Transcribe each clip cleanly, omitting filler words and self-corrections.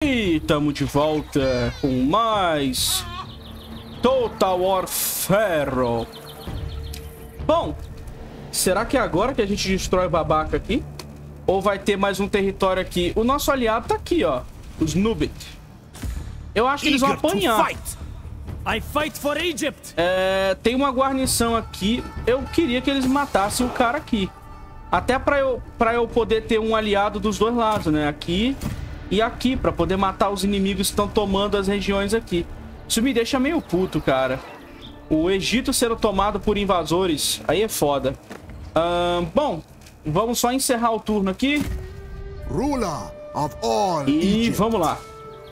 E tamo de volta com mais Total War Ferro. Bom, será que é agora que a gente destrói o babaca aqui? Ou vai ter mais um território aqui? O nosso aliado tá aqui, ó. Os Nubit. Eu acho que eles vão apanhar. Tem uma guarnição aqui. Eu queria que eles matassem o cara aqui. Até pra eu poder ter um aliado dos dois lados, né? Aqui e aqui, pra poder matar os inimigos que estão tomando as regiões aqui. Isso me deixa meio puto, cara. O Egito sendo tomado por invasores, aí é foda. Bom, vamos só encerrar o turno aqui. E vamos lá.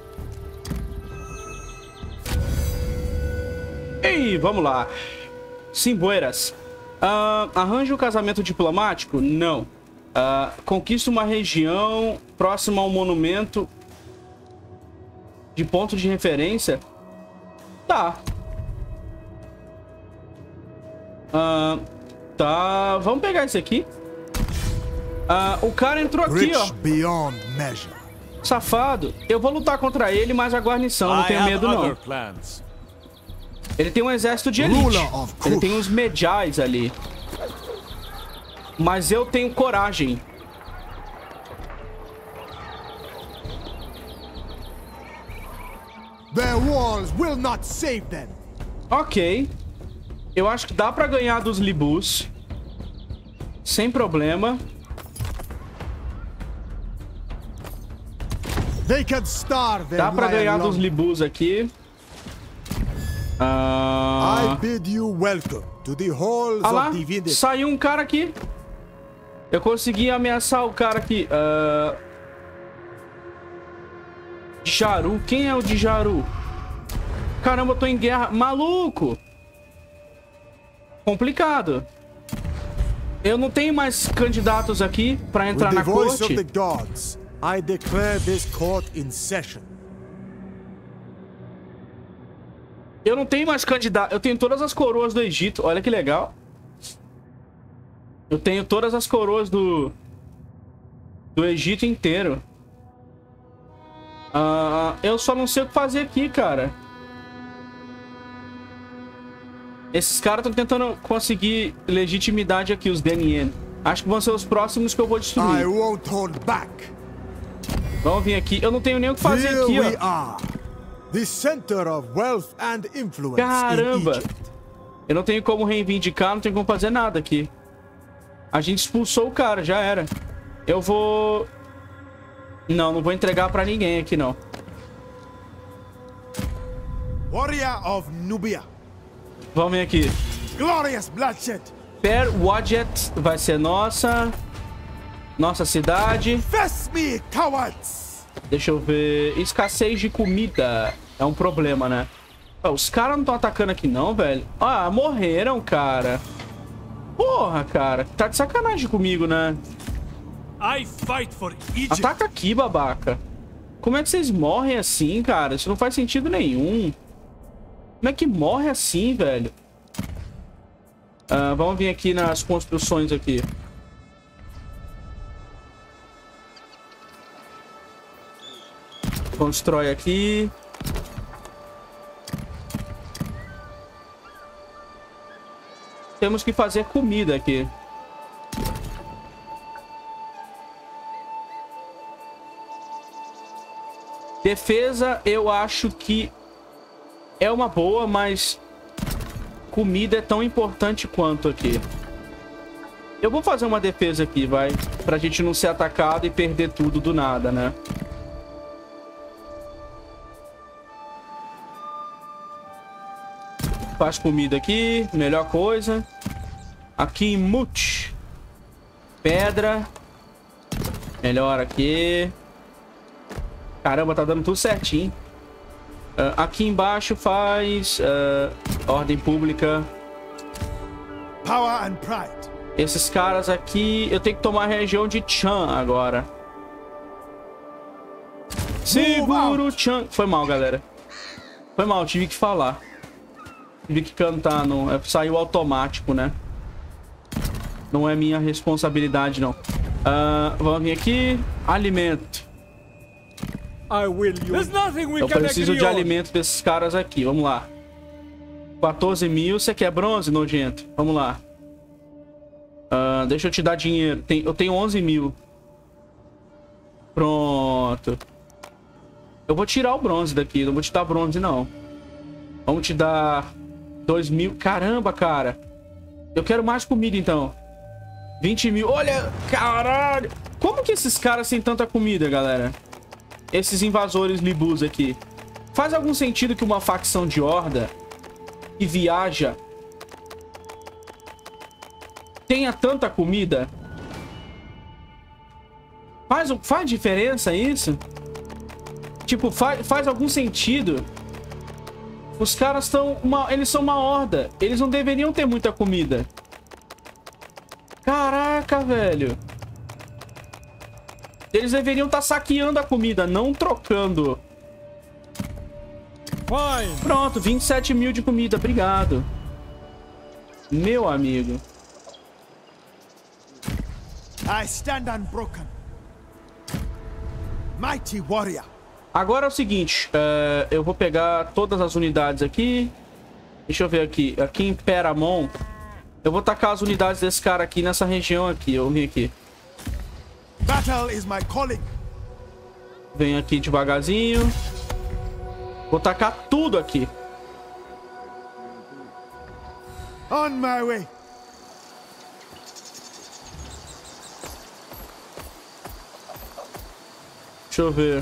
E vamos lá. Simboeiras. Arranje um casamento diplomático? Não. Conquista uma região próxima a um monumento de ponto de referência? Tá. Tá. Vamos pegar esse aqui. O cara entrou aqui, ó. Safado. Eu vou lutar contra ele, mas a guarnição. Não tenho medo, não. Ele tem um exército de elite. Ele tem uns Medjais ali. Mas eu tenho coragem. Their walls will not save them. Ok. Eu acho que dá pra ganhar dos Libus. Sem problema. They can starve. Dá pra ganhar dos Libus aqui. I bid you welcome to the halls lá, of divinity. Saiu um cara aqui. Eu consegui ameaçar o cara aqui. Jaru. Quem é o de Jaru? Caramba, eu tô em guerra. Maluco! Complicado. Eu não tenho mais candidatos aqui pra entrar na corte. With the voice of the gods, I declare this court in session. Eu não tenho mais candidato. Eu tenho todas as coroas do Egito. Olha que legal. Eu tenho todas as coroas do Egito inteiro. Eu só não sei o que fazer aqui, cara. Esses caras estão tentando conseguir legitimidade aqui, os Denien. Acho que vão ser os próximos que eu vou destruir. Vamos vir aqui. Eu não tenho nem o que fazer aqui, ó. The center of wealth and influence. Caramba! Eu não tenho como reivindicar, não tenho como fazer nada aqui. A gente expulsou o cara, já era. Eu vou... Não vou entregar pra ninguém aqui, não. Warrior of Nubia. Vamos vir aqui. Glorious bloodshed. Per Wadjet vai ser nossa cidade. Face me, cowards. Deixa eu ver. Escassez de comida. É um problema, né? Os caras não estão atacando aqui não, velho. Morreram, cara. Porra, cara. Tá de sacanagem comigo, né? Ataca aqui, babaca. Como é que vocês morrem assim, cara? Isso não faz sentido nenhum. Como é que morre assim, velho? Vamos vir aqui nas construções aqui. Constrói aqui. Temos que fazer comida aqui. Defesa, eu acho que é uma boa, mas comida é tão importante quanto aqui. Eu vou fazer uma defesa aqui, vai. Pra gente não ser atacado e perder tudo do nada, né? Faz comida aqui, melhor coisa. Aqui em Mut. Pedra. Melhor aqui. Caramba, tá dando tudo certinho. Aqui embaixo faz ordem pública. Power and pride. Esses caras aqui, eu tenho que tomar a região de Chan agora. Seguro Chan. Foi mal, galera. Foi mal, tive que falar. Tive que cantar, saiu automático, né? Não é minha responsabilidade, não. Vamos vir aqui. Alimento. Eu preciso de alimento desses caras aqui. Vamos lá. 14 mil. Você quer bronze, nojento? Vamos lá. Deixa eu te dar dinheiro. Eu tenho 11 mil. Pronto. Eu vou tirar o bronze daqui. Não vou te dar bronze, não. Vamos te dar 2 mil. Caramba, cara. Eu quero mais comida, então. 20 mil. Olha, caralho. Como que esses caras têm tanta comida, galera? Esses invasores libus aqui. Faz algum sentido que uma facção de horda que viaja tenha tanta comida? Faz diferença isso? Tipo, faz algum sentido? Os caras estão... Eles são uma horda. Eles não deveriam ter muita comida. Caraca, velho. Eles deveriam estar saqueando a comida, não trocando. Pronto, 27 mil de comida. Obrigado. Meu amigo. I stand unbroken. Mighty warrior. Agora é o seguinte, eu vou pegar todas as unidades aqui. Deixa eu ver aqui. Aqui em Peramon, eu vou tacar as unidades desse cara aqui nessa região aqui. Eu vim aqui. Battle is my calling. Venho aqui devagarzinho. Vou tacar tudo aqui. On my way. Deixa eu ver.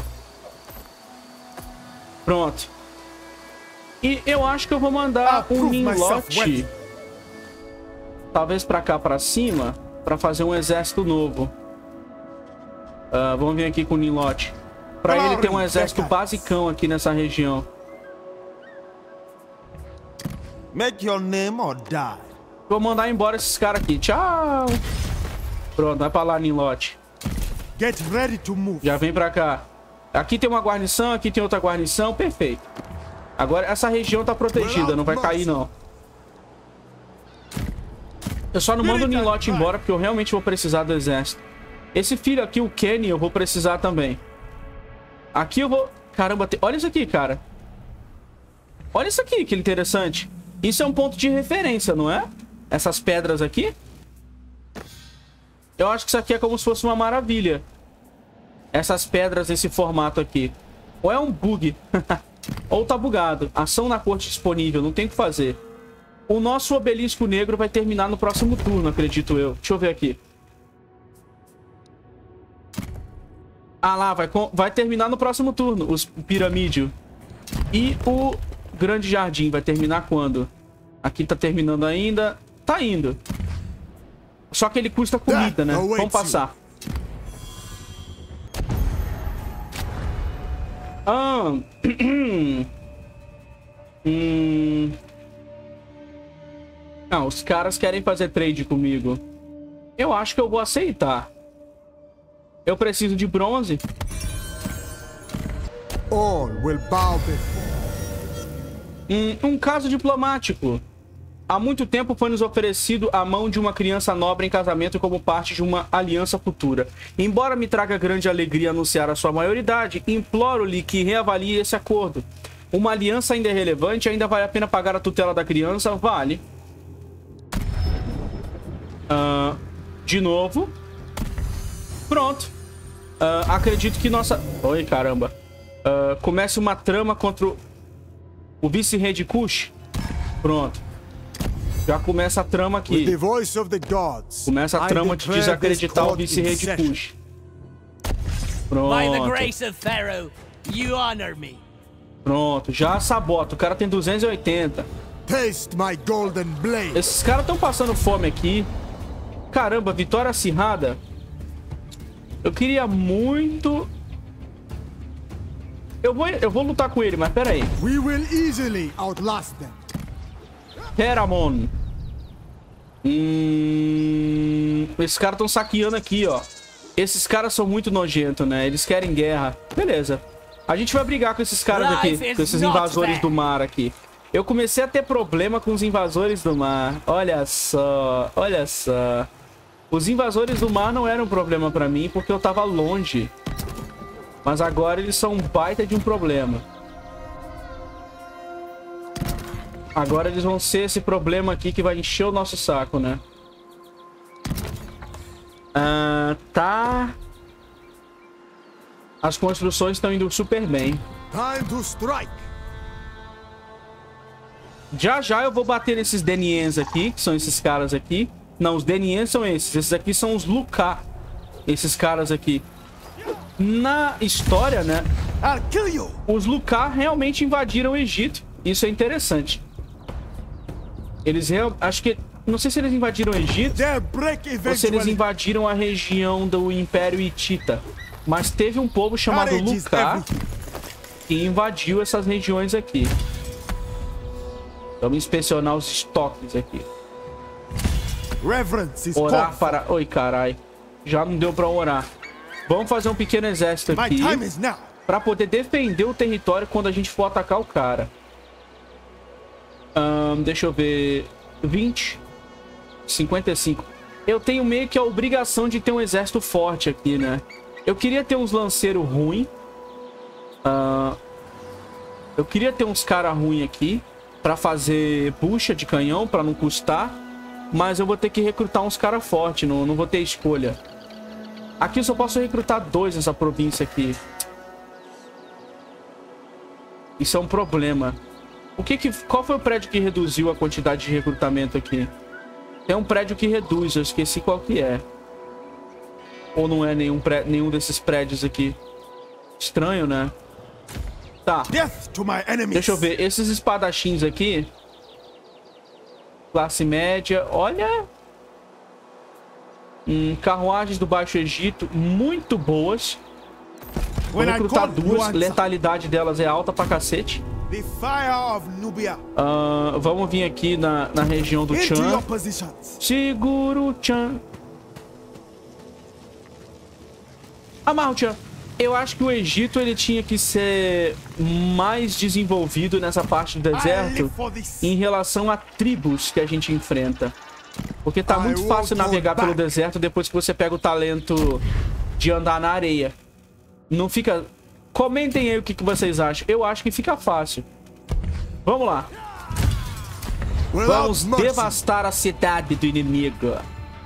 Pronto. E eu acho que eu vou mandar um Ninlot, talvez pra cá, pra cima, pra fazer um exército novo. Vamos vir aqui com o Ninlot. Pra ele ter um exército basicão aqui nessa região. Make your name or die. Vou mandar embora esses caras aqui. Tchau. Pronto, vai pra lá, Ninlot. Get ready to move. Já vem pra cá. Aqui tem uma guarnição, aqui tem outra guarnição. Perfeito. Agora essa região tá protegida, não vai cair não. Eu só não mando o Ninlot embora porque eu realmente vou precisar do exército. Esse filho aqui, o Kenny, eu vou precisar também. Aqui eu vou... Caramba, olha isso aqui, cara. Olha isso aqui, que interessante. Isso é um ponto de referência, não é? Essas pedras aqui. Eu acho que isso aqui é como se fosse uma maravilha. Essas pedras nesse formato aqui. Ou é um bug. Ou tá bugado. Ação na corte disponível. Não tem o que fazer. O nosso obelisco negro vai terminar no próximo turno, acredito eu. Deixa eu ver aqui. Ah lá, vai terminar no próximo turno. Os piramídio. E o grande jardim vai terminar quando? Aqui tá terminando ainda. Tá indo. Só que ele custa comida, né? Vamos passar. Não, os caras querem fazer trade comigo. Eu acho que eu vou aceitar. Eu preciso de bronze. All will bow before. Um caso diplomático. Há muito tempo foi nos oferecido a mão de uma criança nobre em casamento como parte de uma aliança futura. Embora me traga grande alegria anunciar a sua maioridade, imploro-lhe que reavalie esse acordo. Uma aliança ainda é relevante? Ainda vale a pena pagar a tutela da criança? Vale. De novo. Pronto. Acredito que nossa... Oi, caramba. Comece uma trama contra o vice-rei de Kush. Pronto. Já começa a trama aqui. Começa a trama de desacreditar o vice-rei de Kush. Pronto. Pronto, já sabota. O cara tem 280. Esses caras estão passando fome aqui. Caramba, vitória acirrada. Eu queria muito... Eu vou lutar com ele, mas pera aí. Peramon. Esses caras estão saqueando aqui, ó. Esses caras são muito nojentos, né? Eles querem guerra. Beleza. A gente vai brigar com esses caras aqui. Com esses invasores do mar aqui. Eu comecei a ter problema com os invasores do mar. Olha só. Olha só. Os invasores do mar não eram um problema pra mim porque eu tava longe. Mas agora eles são um baita de um problema. Agora eles vão ser esse problema aqui que vai encher o nosso saco, né? Tá. As construções estão indo super bem. Time to strike. Já já eu vou bater nesses Deniens aqui, que são esses caras aqui. Não, os Deniens são esses. Esses aqui são os Lucar. Esses caras aqui. Na história, né? I'll kill you. Os Lucar realmente invadiram o Egito. Isso é interessante. Eles acho que... Não sei se eles invadiram o Egito They'll break ou se eles eventually. invadiram a região do Império Hitita. Mas teve um povo chamado Courage is Lucar everything. que invadiu essas regiões aqui. Vamos inspecionar os estoques aqui. Reverence is Orar called. para... Oi, carai. Já não deu pra orar. Vamos fazer um pequeno exército My aqui time is now. pra poder defender o território quando a gente for atacar o cara. Deixa eu ver... 20... 55. Eu tenho meio que a obrigação de ter um exército forte aqui, né? Eu queria ter uns lanceiros ruins. Eu queria ter uns caras ruins aqui pra fazer bucha de canhão, pra não custar. Mas eu vou ter que recrutar uns caras fortes, não vou ter escolha. Aqui eu só posso recrutar 2 nessa província aqui. Isso é um problema. Qual foi o prédio que reduziu a quantidade de recrutamento aqui? Tem um prédio que reduz, eu esqueci qual que é. Ou não é nenhum desses prédios aqui. Estranho, né? Tá. Death to my enemies. Deixa eu ver. Esses espadachins aqui. Classe média. Olha. Carruagens do Baixo Egito. Muito boas. Vou When I recrutar call, 2. you answer. Letalidade delas é alta pra cacete. The fire of Nubia. Vamos vir aqui na região do Into Chan. your positions. Seguro o Chan. Amarra o Chan. Eu acho que o Egito ele tinha que ser mais desenvolvido nessa parte do I deserto live for this. em relação a tribos que a gente enfrenta. Porque tá muito I fácil won't navegar hold pelo back. deserto depois que você pega o talento de andar na areia. Não fica... Comentem aí o que vocês acham. Eu acho que fica fácil. Vamos lá. Without Vamos mercy. devastar a cidade do inimigo.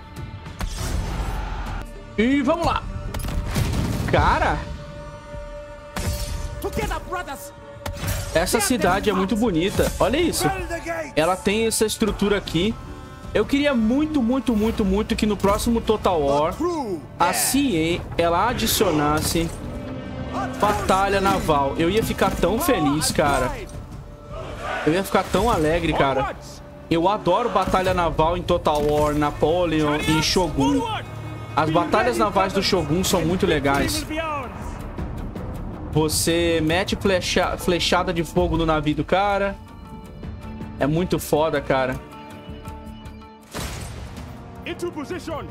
E vamos lá. Cara, Together, brothers. essa cidade é muito bonita. Olha isso. Build the gate. Ela tem essa estrutura aqui. Eu queria muito que no próximo Total War True. a CA ela adicionasse batalha naval. Eu ia ficar tão feliz, cara. Eu ia ficar tão alegre, cara. Eu adoro batalha naval em Total War, Napoleon e Shogun. As batalhas navais do Shogun são muito legais. Você mete flechada de fogo no navio do cara. É muito foda, cara. Into position.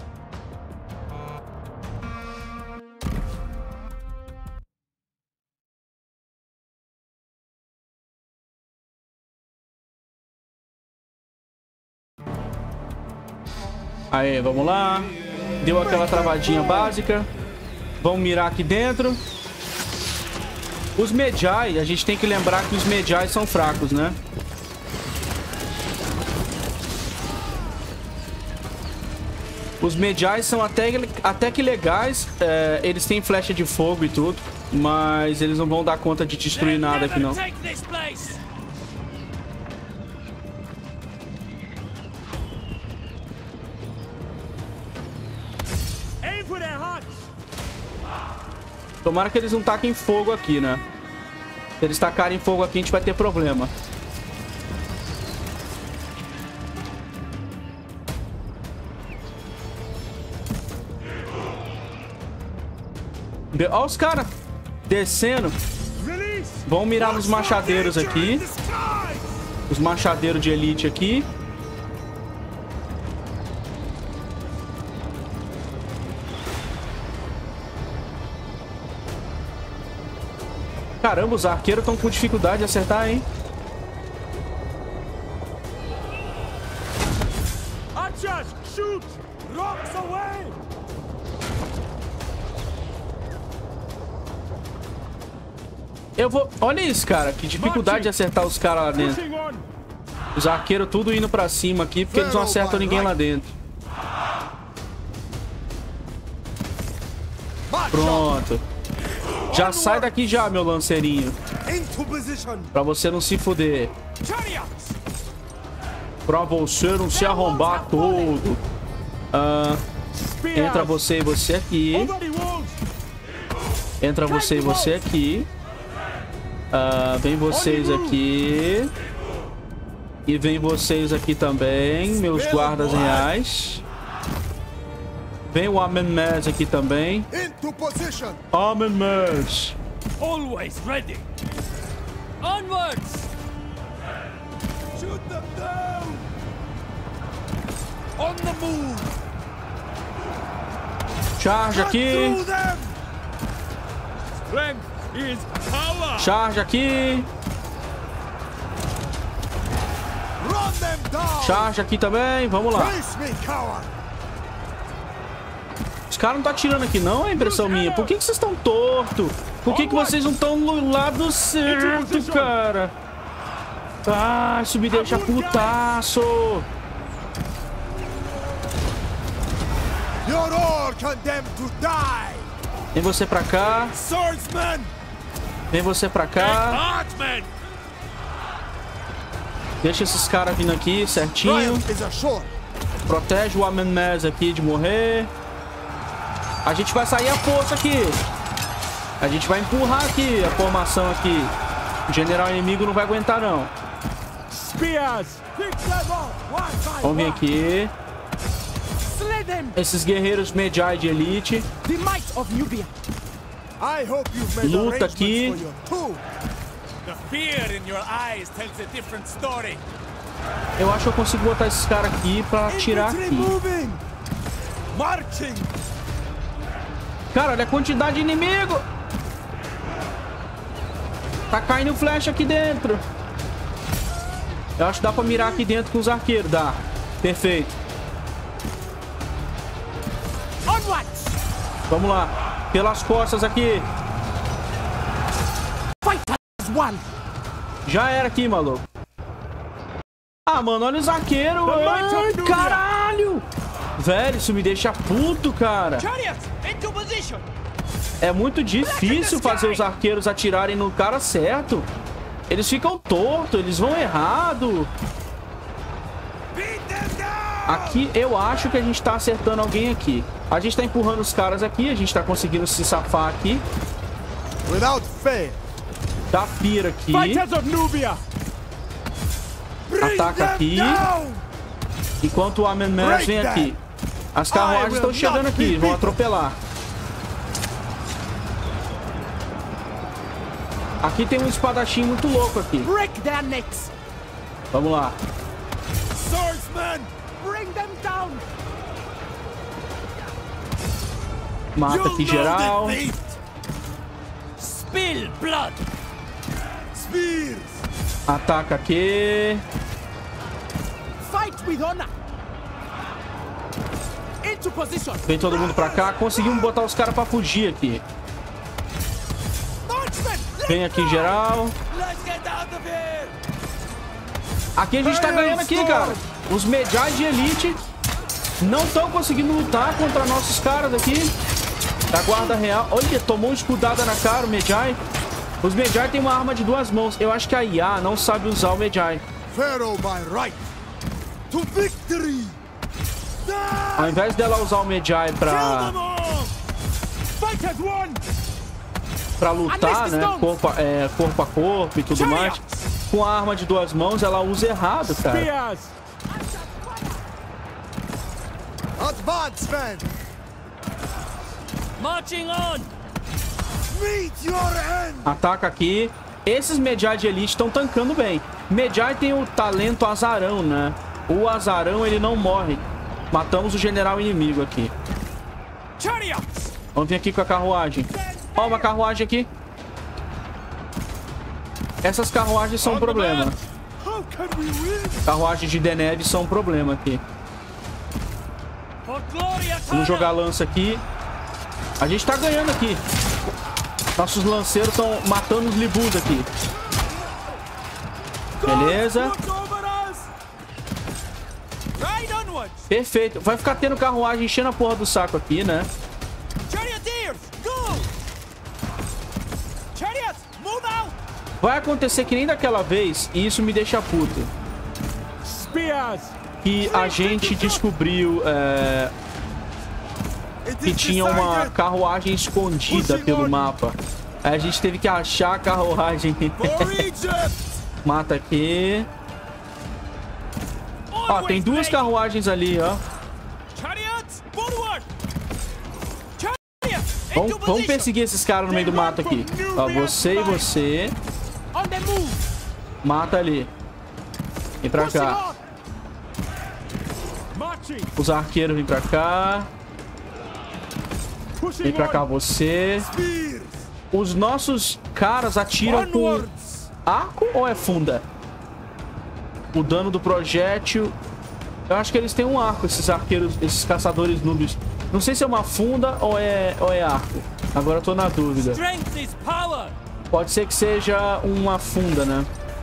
Aí, vamos lá. Deu aquela travadinha básica. Vamos mirar aqui dentro. Os Medjai, a gente tem que lembrar que os Medjai são fracos, né? Os Medjai são até que legais. Eles têm flecha de fogo e tudo. Mas eles não vão dar conta de destruir nada aqui, não. Take this place. Aim for their hearts. Tomara que eles não taquem fogo aqui, né? Se eles tacarem fogo aqui, a gente vai ter problema. Olha os caras descendo. Release. Vamos mirar nos machadeiros aqui. Os machadeiros de elite aqui. Caramba, os arqueiros estão com dificuldade de acertar, hein? Archers, shoot. Rocks away. Eu vou... Olha isso, cara. Que dificuldade de acertar os caras lá dentro. Pushing on. Os arqueiros tudo indo pra cima aqui, porque eles não acertam ninguém lá dentro. Pronto. Já sai daqui já, meu lanceirinho. Into position. Pra você não se fuder. Chariots. Pra você não se arrombar todo. Spears. Entra você e você aqui. Over the walls. Entra você e você aqui. Vem vocês aqui. E vem vocês aqui também, meus guardas reais. Vem o Amenmez aqui também. Into position. Amenmez. Always ready. Onwards. Shoot them down. On the move. Charge aqui. Through them. Strength is power. Charge aqui. Run them down. Charge aqui também. Vamos lá. Face me, coward. Os caras não estão atirando aqui não, é impressão minha. Por que vocês estão torto? Por que vocês não estão no lado certo, cara? Ah, isso me deixa putaço. You're all condemned to die. Vem você pra cá. Swordsman. Vem você pra cá. Artman. Deixa esses caras vindo aqui certinho. Triumph is assured. Protege o Amenmez aqui de morrer. A gente vai sair a força aqui. A gente vai empurrar aqui a formação aqui. O general inimigo não vai aguentar, não. Spears. Pick them off one by Vamos vir one. aqui. Slay them. Esses guerreiros Medjay de elite. The might of Nubia. I hope you've made Luta arrangements aqui. for your tomb. The fear in your eyes tells a different story. Eu acho que eu consigo botar esses caras aqui pra atirar Infantry aqui. moving. Marching. Cara, olha a quantidade de inimigo. Tá caindo flecha aqui dentro. Eu acho que dá pra mirar aqui dentro com os arqueiros. Dá. Perfeito. Onwards. Vamos lá. Pelas costas aqui. Fight as one. Já era aqui, maluco. Ah, mano, olha os arqueiros. Ai, caralho. Velho, isso me deixa puto, cara. Chariots into position. É muito difícil fazer os arqueiros atirarem no cara certo. Eles ficam tortos, eles vão errado. Beat them down. Aqui eu acho que a gente tá acertando alguém aqui. A gente tá empurrando os caras aqui, a gente tá conseguindo se safar aqui. Without fail. Dá pira aqui. Fighters of Nubia. Bring Ataca them aqui. down. Enquanto o Amenmez vem aqui. As carruagens estão chegando aqui, vão atropelar. Aqui tem um espadachim muito louco aqui. Break their necks. Vamos lá. Swordsman. Bring them down. Mata aqui geral. Defeat. Spill blood. Spears. Ataca aqui. Fight with honor. Into position. Vem todo mundo pra cá. Conseguimos botar os caras pra fugir aqui. Marksman. Vem aqui geral. Let's get out of here. Aqui a gente tá ganhando aqui, cara. Os Medjay de elite não estão conseguindo lutar contra nossos caras aqui. Da guarda real. Olha, tomou uma escudada na cara o Medjay. Os Medjay tem uma arma de 2 mãos. Eu acho que a IA não sabe usar o Medjay. Pharaoh by right. To victory. Ao invés dela usar o Medjay pra Fight as one. lutar, né? Corpo a corpo e tudo mais. Com a arma de 2 mãos, ela usa errado, cara. Spears. Advance, men. Marching on. Meet your end. Ataca aqui. Esses Medjay de elite estão tancando bem. Medjay tem o talento azarão, né? O azarão, ele não morre. Matamos o general inimigo aqui. Chariots. Vamos vir aqui com a carruagem. Ó, uma carruagem aqui. Essas carruagens são um problema. How can we win? Carruagens de Deneb são um problema aqui. For glory Vamos jogar lança aqui. A gente tá ganhando aqui. Nossos lanceiros estão matando os Libus aqui. Beleza. Perfeito. Vai ficar tendo carruagem enchendo a porra do saco aqui, né? Vai acontecer que nem daquela vez, e isso me deixa puto. Que a gente descobriu que tinha uma carruagem escondida pelo mapa. Aí a gente teve que achar a carruagem. Mata aqui. Ó, tem duas carruagens ali, ó. Vamos perseguir esses caras no meio do mato aqui. Ó, você e você. Mata ali. Vem pra cá. Os arqueiros vêm pra cá. Vem pra cá você. Os nossos caras atiram com arco ou é funda? O dano do projétil. Eu acho que eles têm um arco, esses arqueiros, esses caçadores núbios. Não sei se é uma funda ou é arco. Agora eu tô na dúvida. Pode ser que seja uma funda, né?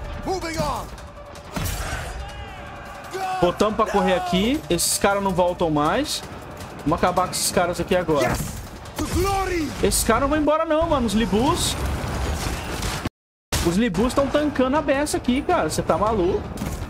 Botamos pra correr aqui. Esses caras não voltam mais. Vamos acabar com esses caras aqui agora. Esses caras não vão embora não, mano. Os Libus. Os Libus estão tancando a beça aqui, cara. Você tá maluco?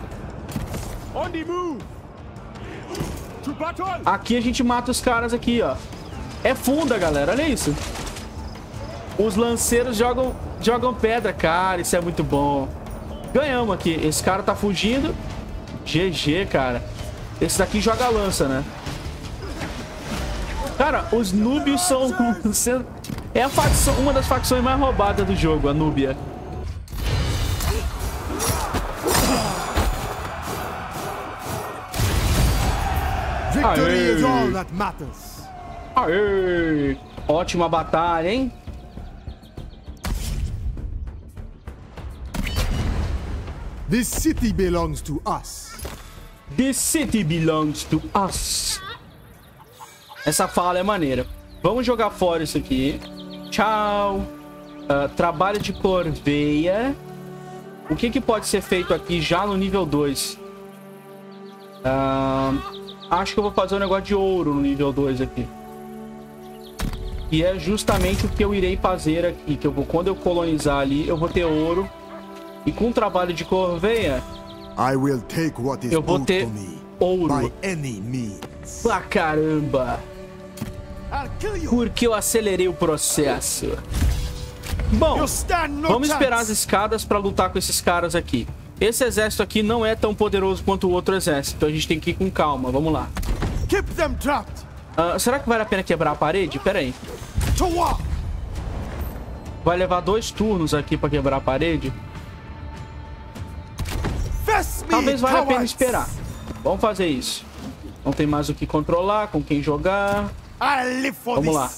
Aqui a gente mata os caras aqui, ó. É funda, galera. Olha isso. Os lanceiros jogam pedra. Cara, isso é muito bom. Ganhamos aqui. Esse cara tá fugindo. GG, cara. Esse daqui joga lança, né? Cara, os núbios são... É a facção, uma das facções mais roubadas do jogo, a Núbia. Victory is all that matters. Aê! Ótima batalha, hein? This city belongs to us. This city belongs to us. Essa fala é maneira. Vamos jogar fora isso aqui. Tchau. Trabalho de corveia. O que pode ser feito aqui já no nível 2? Acho que eu vou fazer um negócio de ouro no nível 2 aqui. E é justamente o que eu irei fazer aqui. Que quando eu colonizar ali, eu vou ter ouro. E com o trabalho de corveia, eu vou ter ouro. Pra caramba. Porque eu acelerei o processo. Bom, vamos esperar as escadas pra lutar com esses caras aqui. Esse exército aqui não é tão poderoso quanto o outro exército. A gente tem que ir com calma. Vamos lá. Será que vale a pena quebrar a parede? Pera aí. Vai levar 2 turnos aqui pra quebrar a parede. Talvez valha a pena esperar. Vamos fazer isso. Não tem mais o que controlar, com quem jogar. Vamos lá.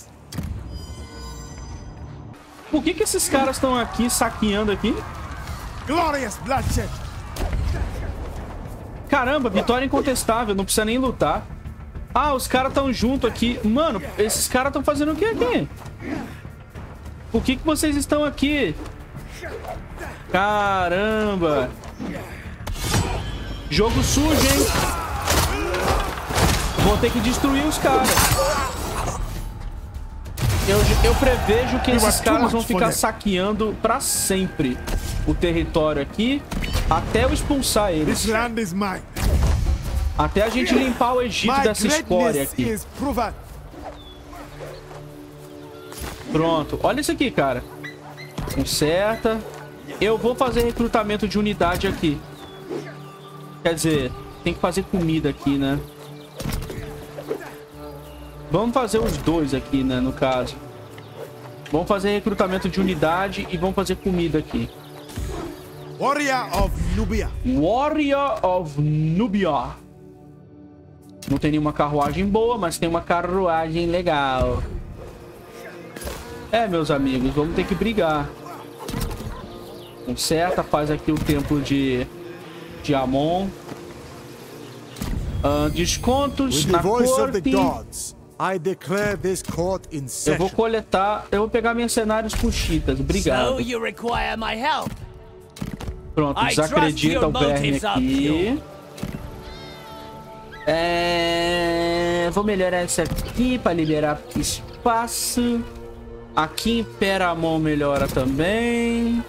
Por que esses caras estão aqui saqueando aqui? Caramba, vitória incontestável. Não precisa nem lutar. Ah, os caras estão junto aqui. Mano, esses caras estão fazendo o que aqui? Por que vocês estão aqui? Caramba. Jogo sujo, hein? Vou ter que destruir os caras. Eu prevejo que esses caras vão ficar saqueando pra sempre o território aqui, até eu expulsar eles. Até a gente limpar o Egito dessa escória aqui. Pronto. Olha isso aqui, cara. Conserta. Eu vou fazer recrutamento de unidade aqui. Quer dizer, tem que fazer comida aqui, né? Vamos fazer os 2 aqui, né, no caso. Vamos fazer recrutamento de unidade e vamos fazer comida aqui. Warrior of Nubia. Warrior of Nubia. Não tem nenhuma carruagem boa, mas tem uma carruagem legal. É, meus amigos, vamos ter que brigar. Conserta, faz aqui o templo de Amon. Descontos na corte. I declare this court in Eu vou session. coletar... Eu vou pegar mercenários puxitas. Obrigado. So you require my help? Pronto, I desacredita o trust your verme motives are aqui. Vou melhorar essa aqui para liberar espaço. Aqui em Peramon melhora também.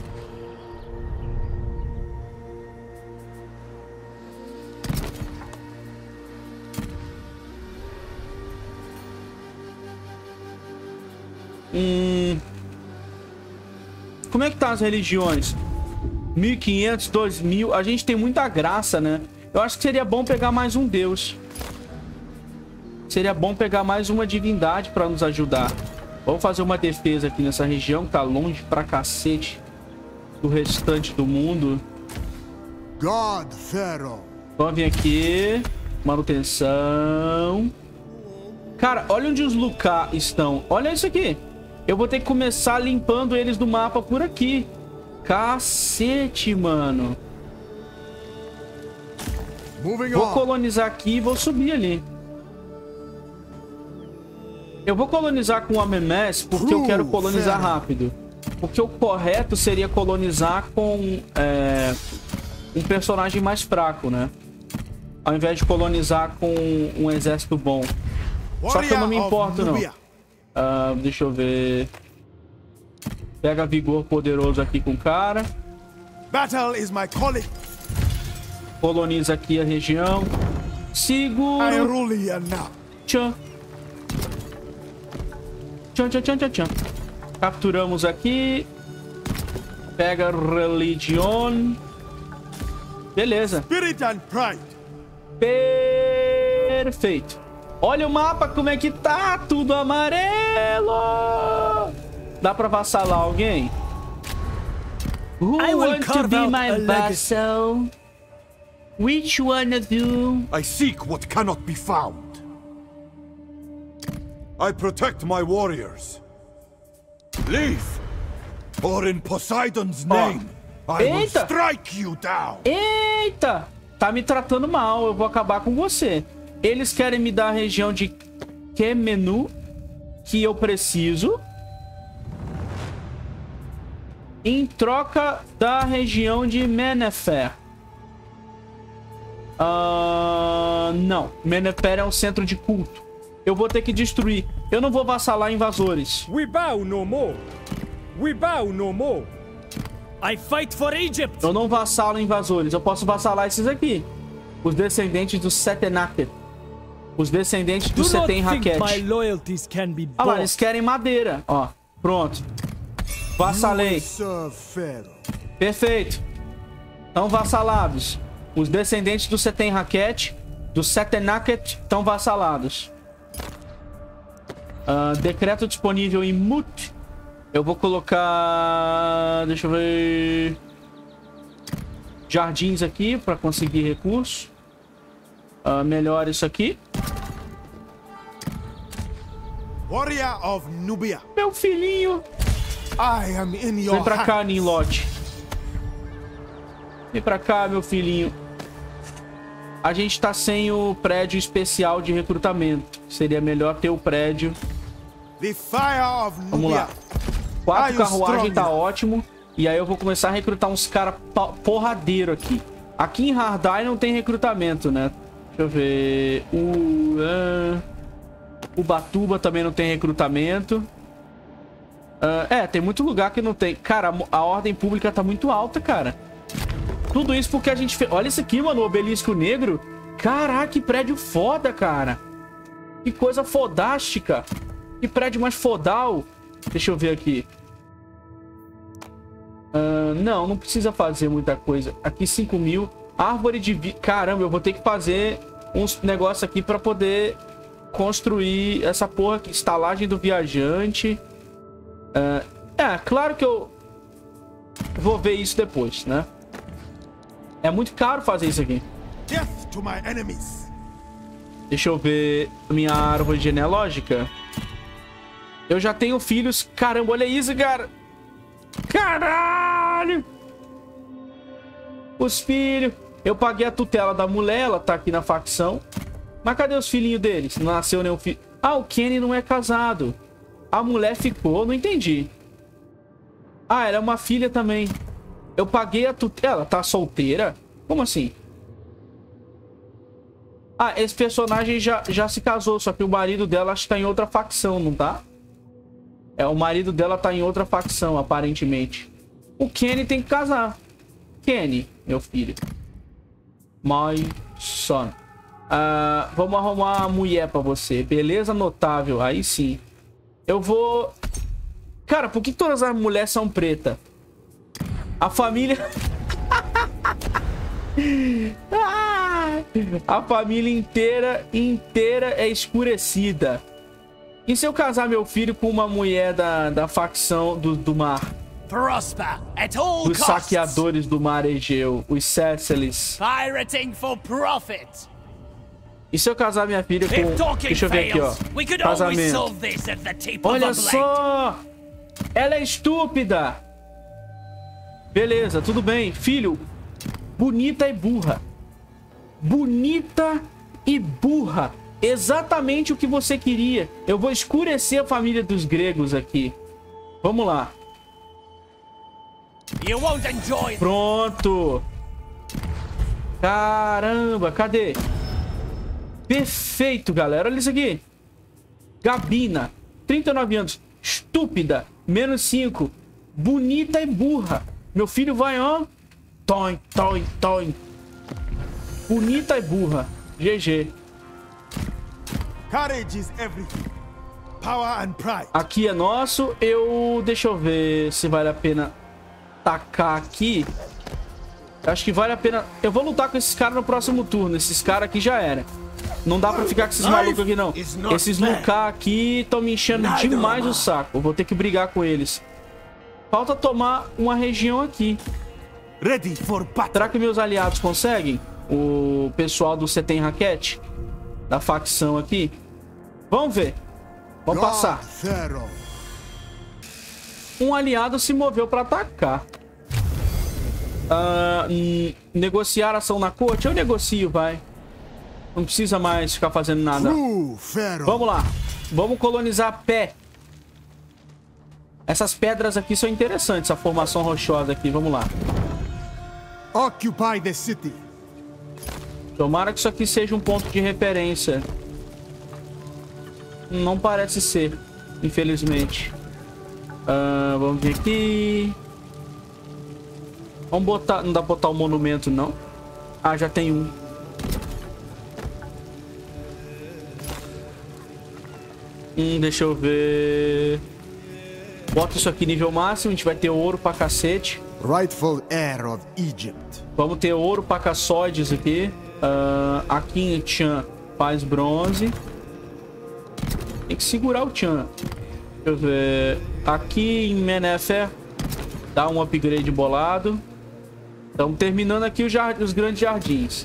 Como é que tá as religiões? 1500, 2000. A gente tem muita graça, né? Eu acho que seria bom pegar mais um deus. Seria bom pegar mais uma divindade pra nos ajudar. Vamos fazer uma defesa aqui nessa região, que tá longe pra cacete do restante do mundo. God Pharaoh. Vamos vir aqui. Manutenção. Cara, olha onde os Luká estão. Olha isso aqui. Eu vou ter que começar limpando eles do mapa por aqui. Cacete, mano. Vou colonizar aqui e vou subir ali. Eu vou colonizar com o Amemes porque eu quero colonizar rápido. Porque o correto seria colonizar com um personagem mais fraco, né? Ao invés de colonizar com um exército bom. Só que eu não me importo, não. Deixa eu ver. Pega vigor poderoso aqui com o cara. Battle is my calling. Coloniza aqui a região. Seguro. I rule here now. Tchan. Tchan, tchan, tchan, tchan, tchan. Capturamos aqui. Pega Religion. Beleza. Spirit and pride. Perfeito. Olha o mapa, como é que tá. Tudo amarelo. Dá pra vassalar alguém? Who wants to be my vassal? Which one of you? I seek what cannot be found. I protect my warriors. Leave, or in Poseidon's name, I will Eita. strike you down. Eita! Tá me tratando mal, eu vou acabar com você. Eles querem me dar a região de Kemenu, que eu preciso, em troca da região de Menefer. Não, Menefer é um centro de culto. Eu vou ter que destruir. Eu não vou vassalar invasores. We bow no more. We bow no more. I fight for Egypt. Eu não vassalo invasores. Eu posso vassalar esses aqui. Os descendentes do Setenaket. Os descendentes do Setenraket. Olha lá, eles querem madeira. Ó, pronto. Vassalei. Perfeito. Estão vassalados. Os descendentes do Setenraket, do Setenaket, estão vassalados. Decreto disponível em Mut. Eu vou colocar... Deixa eu ver... Jardins aqui para conseguir recurso. Melhor isso aqui. Warrior of Nubia. Meu filhinho. I am in your Vem pra cá, hands. Ninlot. Vem pra cá, meu filhinho. A gente tá sem o prédio especial de recrutamento. Seria melhor ter o prédio. The fire of Vamos Nubia. lá. 4 Are you carruagens strong tá enough? ótimo. E aí eu vou começar a recrutar uns caras porradeiro aqui. Aqui em Hardai não tem recrutamento, né? Deixa eu ver. O Batuba também não tem recrutamento. Tem muito lugar que não tem. Cara, a ordem pública tá muito alta, cara. Tudo isso porque a gente fez... Olha isso aqui, mano, o obelisco negro. Caraca, que prédio foda, cara. Que coisa fodástica. Que prédio mais fodal. Deixa eu ver aqui. Não precisa fazer muita coisa. Aqui 5.000. Árvore de vida. Caramba, eu vou ter que fazer uns negócios aqui pra poder construir essa porra aqui. Estalagem do viajante. Claro que eu vou ver isso depois, né? É muito caro fazer isso aqui. Death to my enemies. Deixa eu ver minha árvore genealógica. Eu já tenho filhos. Caramba, olha isso, cara. Caralho! Os filhos. Eu paguei a tutela da mulher, ela tá aqui na facção. Mas cadê os filhinhos deles? Não nasceu nenhum filho. Ah, o Kenny não é casado. A mulher ficou, não entendi. Ah, ela é uma filha também. Eu paguei a tutela. Ela tá solteira? Como assim? Ah, esse personagem já se casou, só que o marido dela acho que tá em outra facção, não tá? É, o marido dela tá em outra facção, aparentemente. O Kenny tem que casar. Kenny, meu filho. My son. Vamos arrumar uma mulher pra você. Beleza, notável. Aí sim. Eu vou... Cara, por que todas as mulheres são pretas? A família... A família inteira é escurecida. E se eu casar meu filho com uma mulher da facção do mar? Prosper at all Dos costs. saqueadores do mar Egeu, os Céciles. Pirating for profit. E se eu casar minha filha If com... talking Deixa eu ver aqui, ó. fails, we could always Casamento. solve this at the tip of Olha a blade. só! Ela é estúpida! Beleza, tudo bem. Filho, bonita e burra. Bonita e burra. Exatamente o que você queria. Eu vou escurecer a família dos gregos aqui. Vamos lá. You won't enjoy. Pronto. Caramba, cadê? Perfeito, galera. Olha isso aqui. Gabina, 39 anos. Estúpida, menos 5. Bonita e burra. Meu filho vai, ó. Toin, toin, toin. Bonita e burra. GG. Courage is everything. Power and pride. Aqui é nosso. Deixa eu ver se vale a pena tacar aqui. Acho que vale a pena. Eu vou lutar com esses caras no próximo turno. Esses caras aqui já era. Não dá pra ficar com esses malucos aqui, não. Esses Lucar aqui estão me enchendo demais o saco. Eu vou ter que brigar com eles. Falta tomar uma região aqui. Ready for battle. Será que meus aliados conseguem? O pessoal do Setem Raquete? Da facção aqui? Vamos ver. Vamos passar. Pharaoh. Um aliado se moveu pra atacar. Negociar ação na corte? Eu negocio, vai. Não precisa mais ficar fazendo nada. True Pharaoh. Vamos lá. Vamos colonizar a pé. Essas pedras aqui são interessantes. A formação rochosa aqui. Vamos lá. Occupy the city. Tomara que isso aqui seja um ponto de referência. Não parece ser, infelizmente. Vamos ver aqui. Vamos botar... Não dá pra botar um monumento, não? Ah, já tem um. Deixa eu ver... Bota isso aqui nível máximo. A gente vai ter ouro pra cacete. Rightful heir of Egypt. Vamos ter ouro pra caçoides aqui. Aqui em Chan faz bronze. Tem que segurar o Chan. Deixa eu ver. Aqui em Menefer dá um upgrade bolado. Estamos terminando aqui os grandes jardins.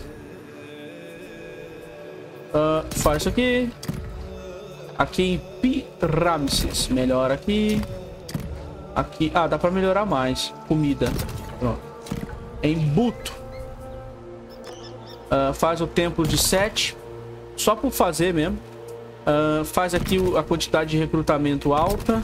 Faz isso aqui. Aqui em Pi-Ramses. Melhora aqui. Aqui. Ah, dá pra melhorar mais. Comida. Pronto. Em Buto. Faz o templo de 7. Só por fazer mesmo. Faz aqui a quantidade de recrutamento alta.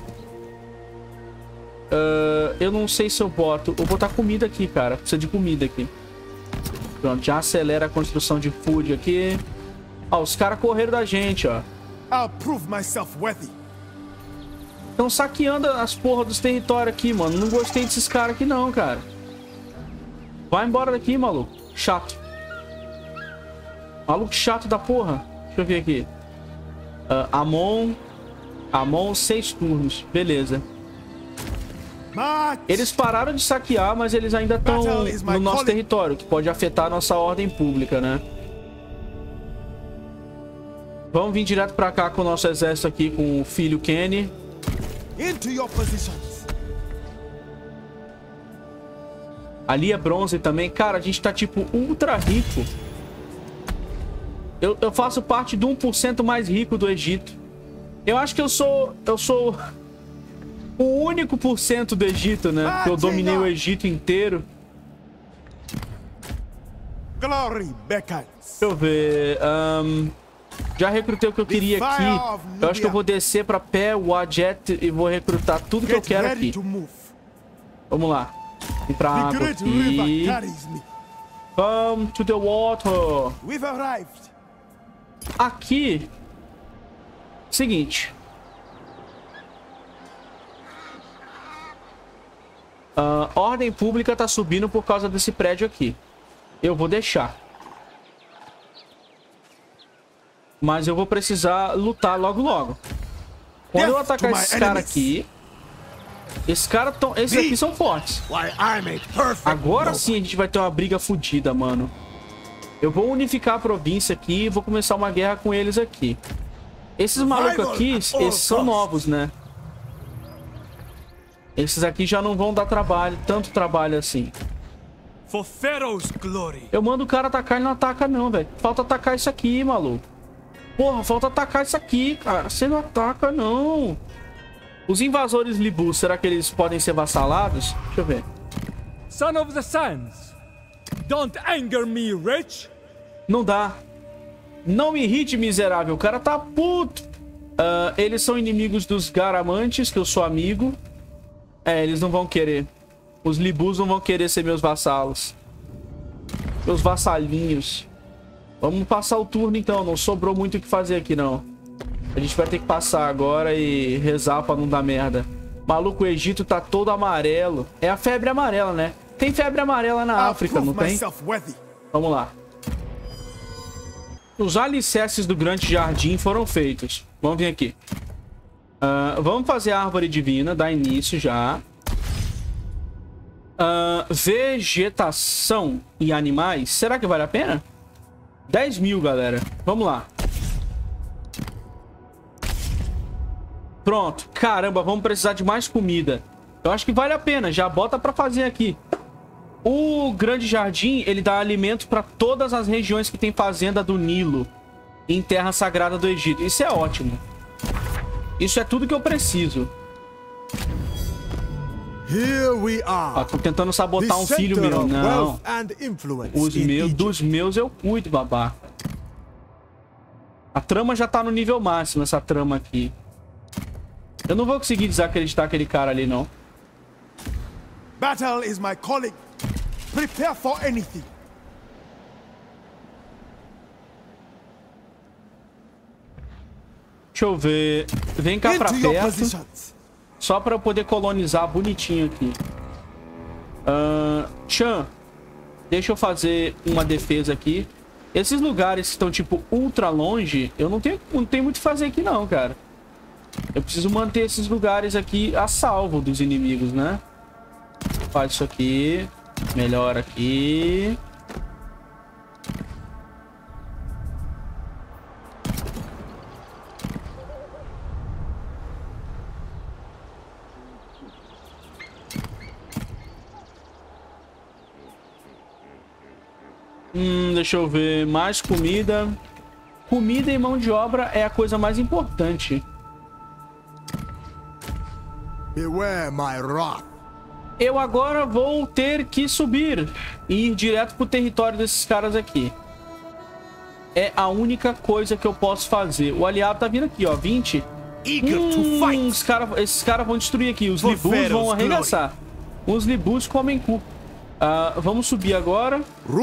Eu não sei se eu boto... Vou botar comida aqui, cara. Precisa de comida aqui. Pronto, já acelera a construção de food aqui. Ó, os caras correram da gente, ó. I'll prove myself worthy. Estão saqueando as porra dos territórios aqui, mano. Não gostei desses caras aqui não, cara. Vai embora daqui, maluco. Chato. Maluco chato da porra. Deixa eu ver aqui. Amon, 6 turnos. Beleza. Eles pararam de saquear, mas eles ainda estão no nosso território, que pode afetar a nossa ordem pública, né? Vamos vir direto pra cá com o nosso exército aqui, com o filho Kenny. Into your positions. Ali é bronze também. Cara, a gente tá, tipo, ultra rico. Eu faço parte do 1% mais rico do Egito. Eu acho que eu sou o único por cento do Egito, né? Porque eu dominei o Egito inteiro. Glory beckons. Deixa eu ver. Já recrutei o que eu queria aqui. Eu acho que eu vou descer pra pé o Wadjet e vou recrutar tudo que eu quero aqui. Vamos lá. Vem pra água aqui. Come to the water. Aqui. Seguinte. Ordem pública tá subindo por causa desse prédio aqui. Eu vou deixar. Mas eu vou precisar lutar logo logo. Quando eu atacar esses caras aqui... Esses aqui são fortes. Agora sim a gente vai ter uma briga fodida, mano. Eu vou unificar a província aqui e vou começar uma guerra com eles aqui. Esses malucos aqui, esses são novos, né? Esses aqui já não vão dar trabalho, tanto trabalho assim. Eu mando o cara atacar e não ataca não, velho. Falta atacar isso aqui, maluco. Porra, falta atacar isso aqui, cara. Você não ataca, não. Os invasores Libus, será que eles podem ser vassalados? Deixa eu ver. Son of the Sands, don't anger me, Rich. Não dá. Não me irrite, miserável. O cara tá puto. Eles são inimigos dos Garamantes, que eu sou amigo. Eles não vão querer. Os Libus não vão querer ser meus vassalos. Meus vassalinhos. Vamos passar o turno então, não sobrou muito o que fazer aqui não. A gente vai ter que passar agora e rezar pra não dar merda. Maluco, o Egito tá todo amarelo. É a febre amarela, né? Tem febre amarela na África, não tem? Vamos lá. Os alicerces do grande jardim foram feitos. Vamos vir aqui. Vamos fazer a árvore divina, dar início já. Vegetação e animais. Será que vale a pena? 10 mil, galera. Vamos lá. Pronto. Caramba, vamos precisar de mais comida. Eu acho que vale a pena. Já bota pra fazer aqui. O Grande Jardim, ele dá alimento pra todas as regiões que tem fazenda do Nilo em Terra Sagrada do Egito. Isso é ótimo. Isso é tudo que eu preciso. Tô tentando sabotar um filho meu. Não. Dos meus eu cuido, babaca. A trama já tá no nível máximo, essa trama aqui. Eu não vou conseguir desacreditar aquele cara ali, não. Battle is my calling. Prepare for anything. Deixa eu ver. Vem cá pra perto. Só pra eu poder colonizar bonitinho aqui. Chan, deixa eu fazer uma defesa aqui. Esses lugares que estão, tipo, ultra longe, eu não tenho muito o que fazer aqui, não, cara. Eu preciso manter esses lugares aqui a salvo dos inimigos, né? Faz isso aqui. Melhora aqui. Deixa eu ver. Mais comida. Comida e mão de obra é a coisa mais importante. Beware my wrath. Eu agora vou ter que subir e ir direto pro território desses caras aqui. É a única coisa que eu posso fazer. O aliado tá vindo aqui, ó. 20. Esses caras vão destruir aqui. Os Libus vão arregaçar. Os Libus comem cu. Vamos subir agora.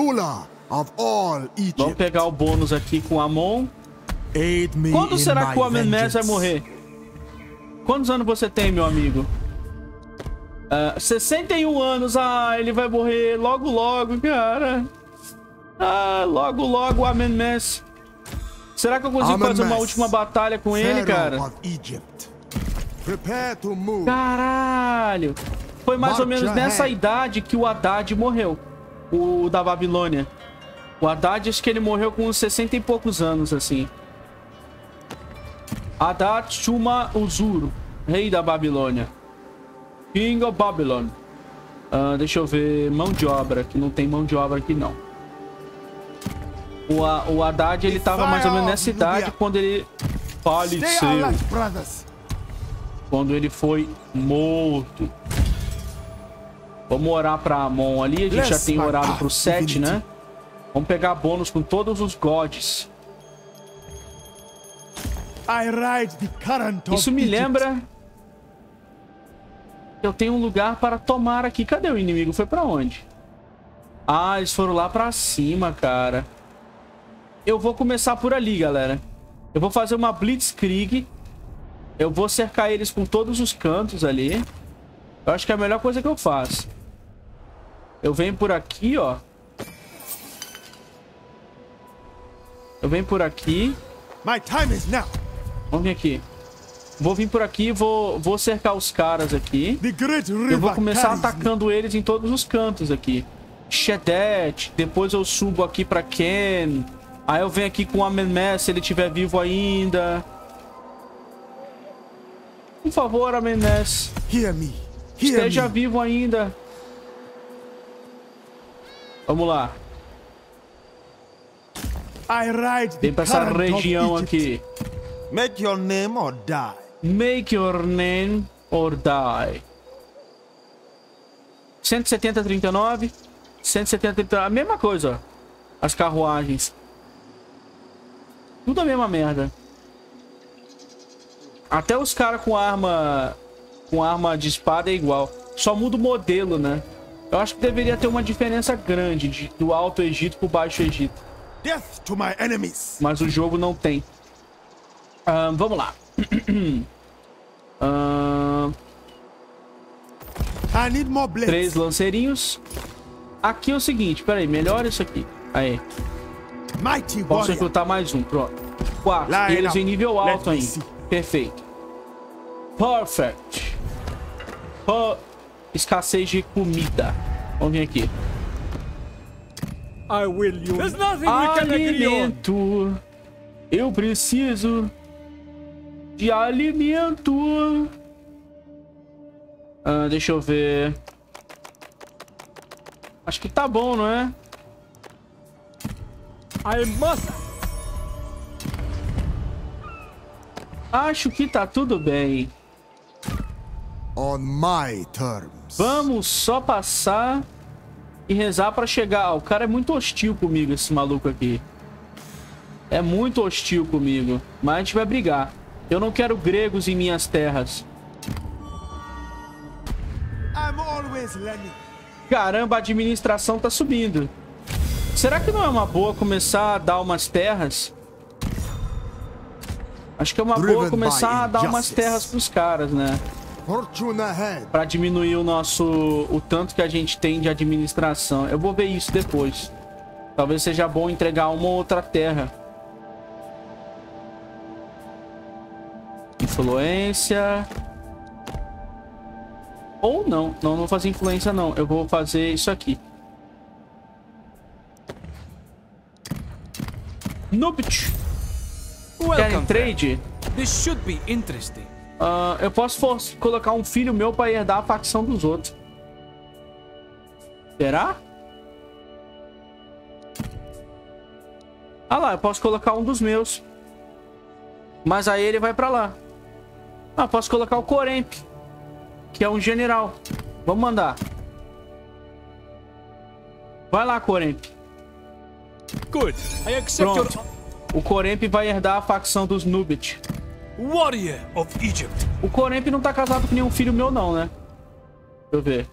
Vamos pegar o bônus aqui com o Amon. Quando será que o Amenmesse vai morrer? Quantos anos você tem, meu amigo? 61 anos. Ele vai morrer logo logo, cara. Logo logo o Amenmesse. Será que eu consigo fazer uma última batalha com ele, cara? Caralho. Foi mais ou menos nessa idade que o Haddad morreu. O da Babilônia. O Haddad, acho que ele morreu com uns 60 e poucos anos, assim. Haddad Shuma Uzuru, rei da Babilônia. King of Babylon. Deixa eu ver. Mão de obra, que não tem mão de obra aqui, não. O Haddad, ele tava mais ou menos nessa idade quando ele faleceu. Quando ele foi morto. Vamos orar pra Amon ali. A gente já tem orado pro 7, né? Vamos pegar bônus com todos os gods. I ride the current of Isso me Egypt. lembra... Eu tenho um lugar para tomar aqui. Cadê o inimigo? Foi pra onde? Ah, eles foram lá pra cima, cara. Eu vou começar por ali, galera. Eu vou fazer uma Blitzkrieg. Eu vou cercar eles por todos os cantos ali. Eu acho que é a melhor coisa que eu faço. Eu venho por aqui, ó. Eu venho por aqui. My time is now. Vamos vir aqui. Vou vir por aqui e vou cercar os caras aqui. The great river Eu vou começar carries me. atacando eles em todos os cantos aqui. Shedet. Depois eu subo aqui pra Ken. Aí eu venho aqui com o Amenmess se ele estiver vivo ainda. Por favor, Amenmess. Hear me. Hear Esteja me. vivo ainda. Vamos lá. I ride the Vem pra essa current of região Egypt. aqui. Make your name or die. Make your name or die. 170, 39. 170, 39. A mesma coisa, ó. As carruagens. Tudo a mesma merda. Até os caras com arma de espada é igual. Só muda o modelo, né? Eu acho que deveria ter uma diferença grande do Alto Egito pro Baixo Egito. Death to my enemies. Mas o jogo não tem. Vamos lá. I need more blades. 3 lanceirinhos. Aqui é o seguinte, peraí, melhora isso aqui. Aí, Mighty posso warrior. recrutar mais um, pronto. 4, Line e eles up. em nível Let alto me ainda. see. Perfeito. Perfect. Escassez de comida. Vamos vir aqui. I will you. There's nothing we can agree on. Alimento. Eu preciso de alimento. Deixa eu ver. Acho que tá bom, não é? I must. Acho que tá tudo bem. On my terms. Vamos só passar e rezar pra chegar. O cara é muito hostil comigo, esse maluco aqui. É muito hostil comigo. Mas a gente vai brigar. Eu não quero gregos em minhas terras. I'm always learning. Caramba, a administração tá subindo. Será que não é uma boa começar a dar umas terras? Acho que é uma boa começar a dar umas terras pros caras, né? Fortune ahead. Pra diminuir o tanto que a gente tem de administração. Eu vou ver isso depois. Talvez seja bom entregar uma ou outra terra. Influência. Ou não. Não vou fazer influência, não. Eu vou fazer isso aqui. Nubt. Querem trade? This should be interesting. Eu posso colocar um filho meu pra herdar a facção dos outros. Será? Ah lá, eu posso colocar um dos meus. Mas aí ele vai pra lá. Ah, posso colocar o Coremp, que é um general. Vamos mandar. Vai lá, Coremp. Good. I accept Pronto. your O Coremp vai herdar a facção dos Nubit. warrior of Egypt. O Coremp não tá casado com nenhum filho meu, não, né? Deixa eu ver.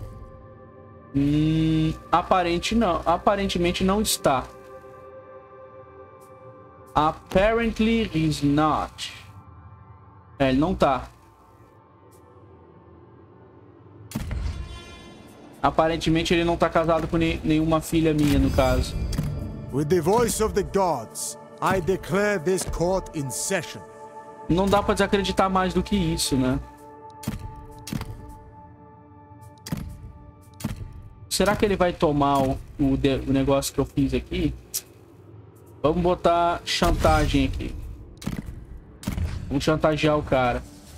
Aparentemente não está. Apparently he's not. Ele não tá. Aparentemente ele não tá casado com nenhuma filha minha, no caso. With the voice of the gods, I declare this court in session. Não dá pra desacreditar mais do que isso, né? Será que ele vai tomar o negócio que eu fiz aqui? Vamos botar chantagem aqui. Vamos chantagear o cara.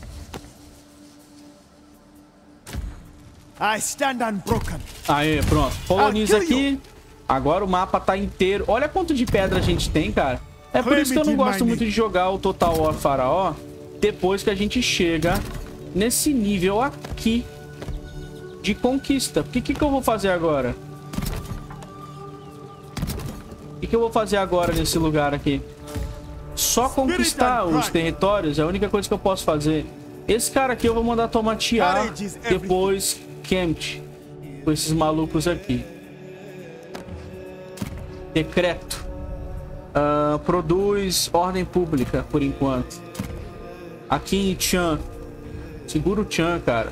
I stand unbroken. Aí, pronto. Coloniza aqui. Agora o mapa tá inteiro. Olha quanto de pedra a gente tem, cara. É por isso que eu não gosto muito de jogar o Total War Faraó depois que a gente chega nesse nível aqui de conquista. Porque o que eu vou fazer agora? O que eu vou fazer agora nesse lugar aqui? só conquistar os territórios. É a única coisa que eu posso fazer. Esse cara aqui eu vou mandar tomar tiar, depois Kemt. Com esses malucos aqui. Decreto. Produz ordem pública, por enquanto. Aqui em Chan. Segura o Chan, cara.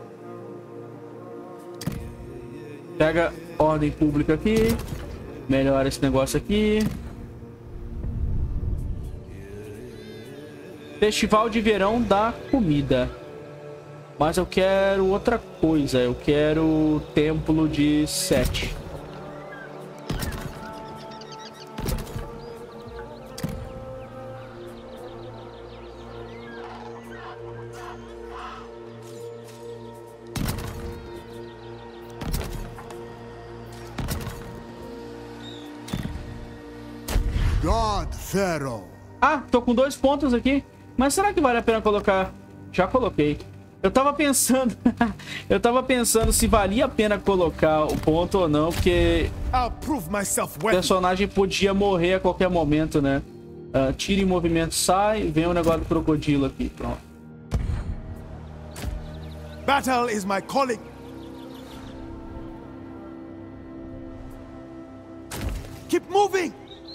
Pega ordem pública aqui. Melhora esse negócio aqui. Festival de verão da comida. Mas eu quero outra coisa. Eu quero templo de Sete. God Pharaoh. Ah, tô com 2 pontos aqui. Mas será que vale a pena colocar? Já coloquei. Eu tava pensando... eu tava pensando se valia a pena colocar o ponto ou não, porque... o personagem podia morrer a qualquer momento, né? Tira em movimento, sai. Vem o negócio do crocodilo aqui. Pronto. Battle is my calling. Keep moving.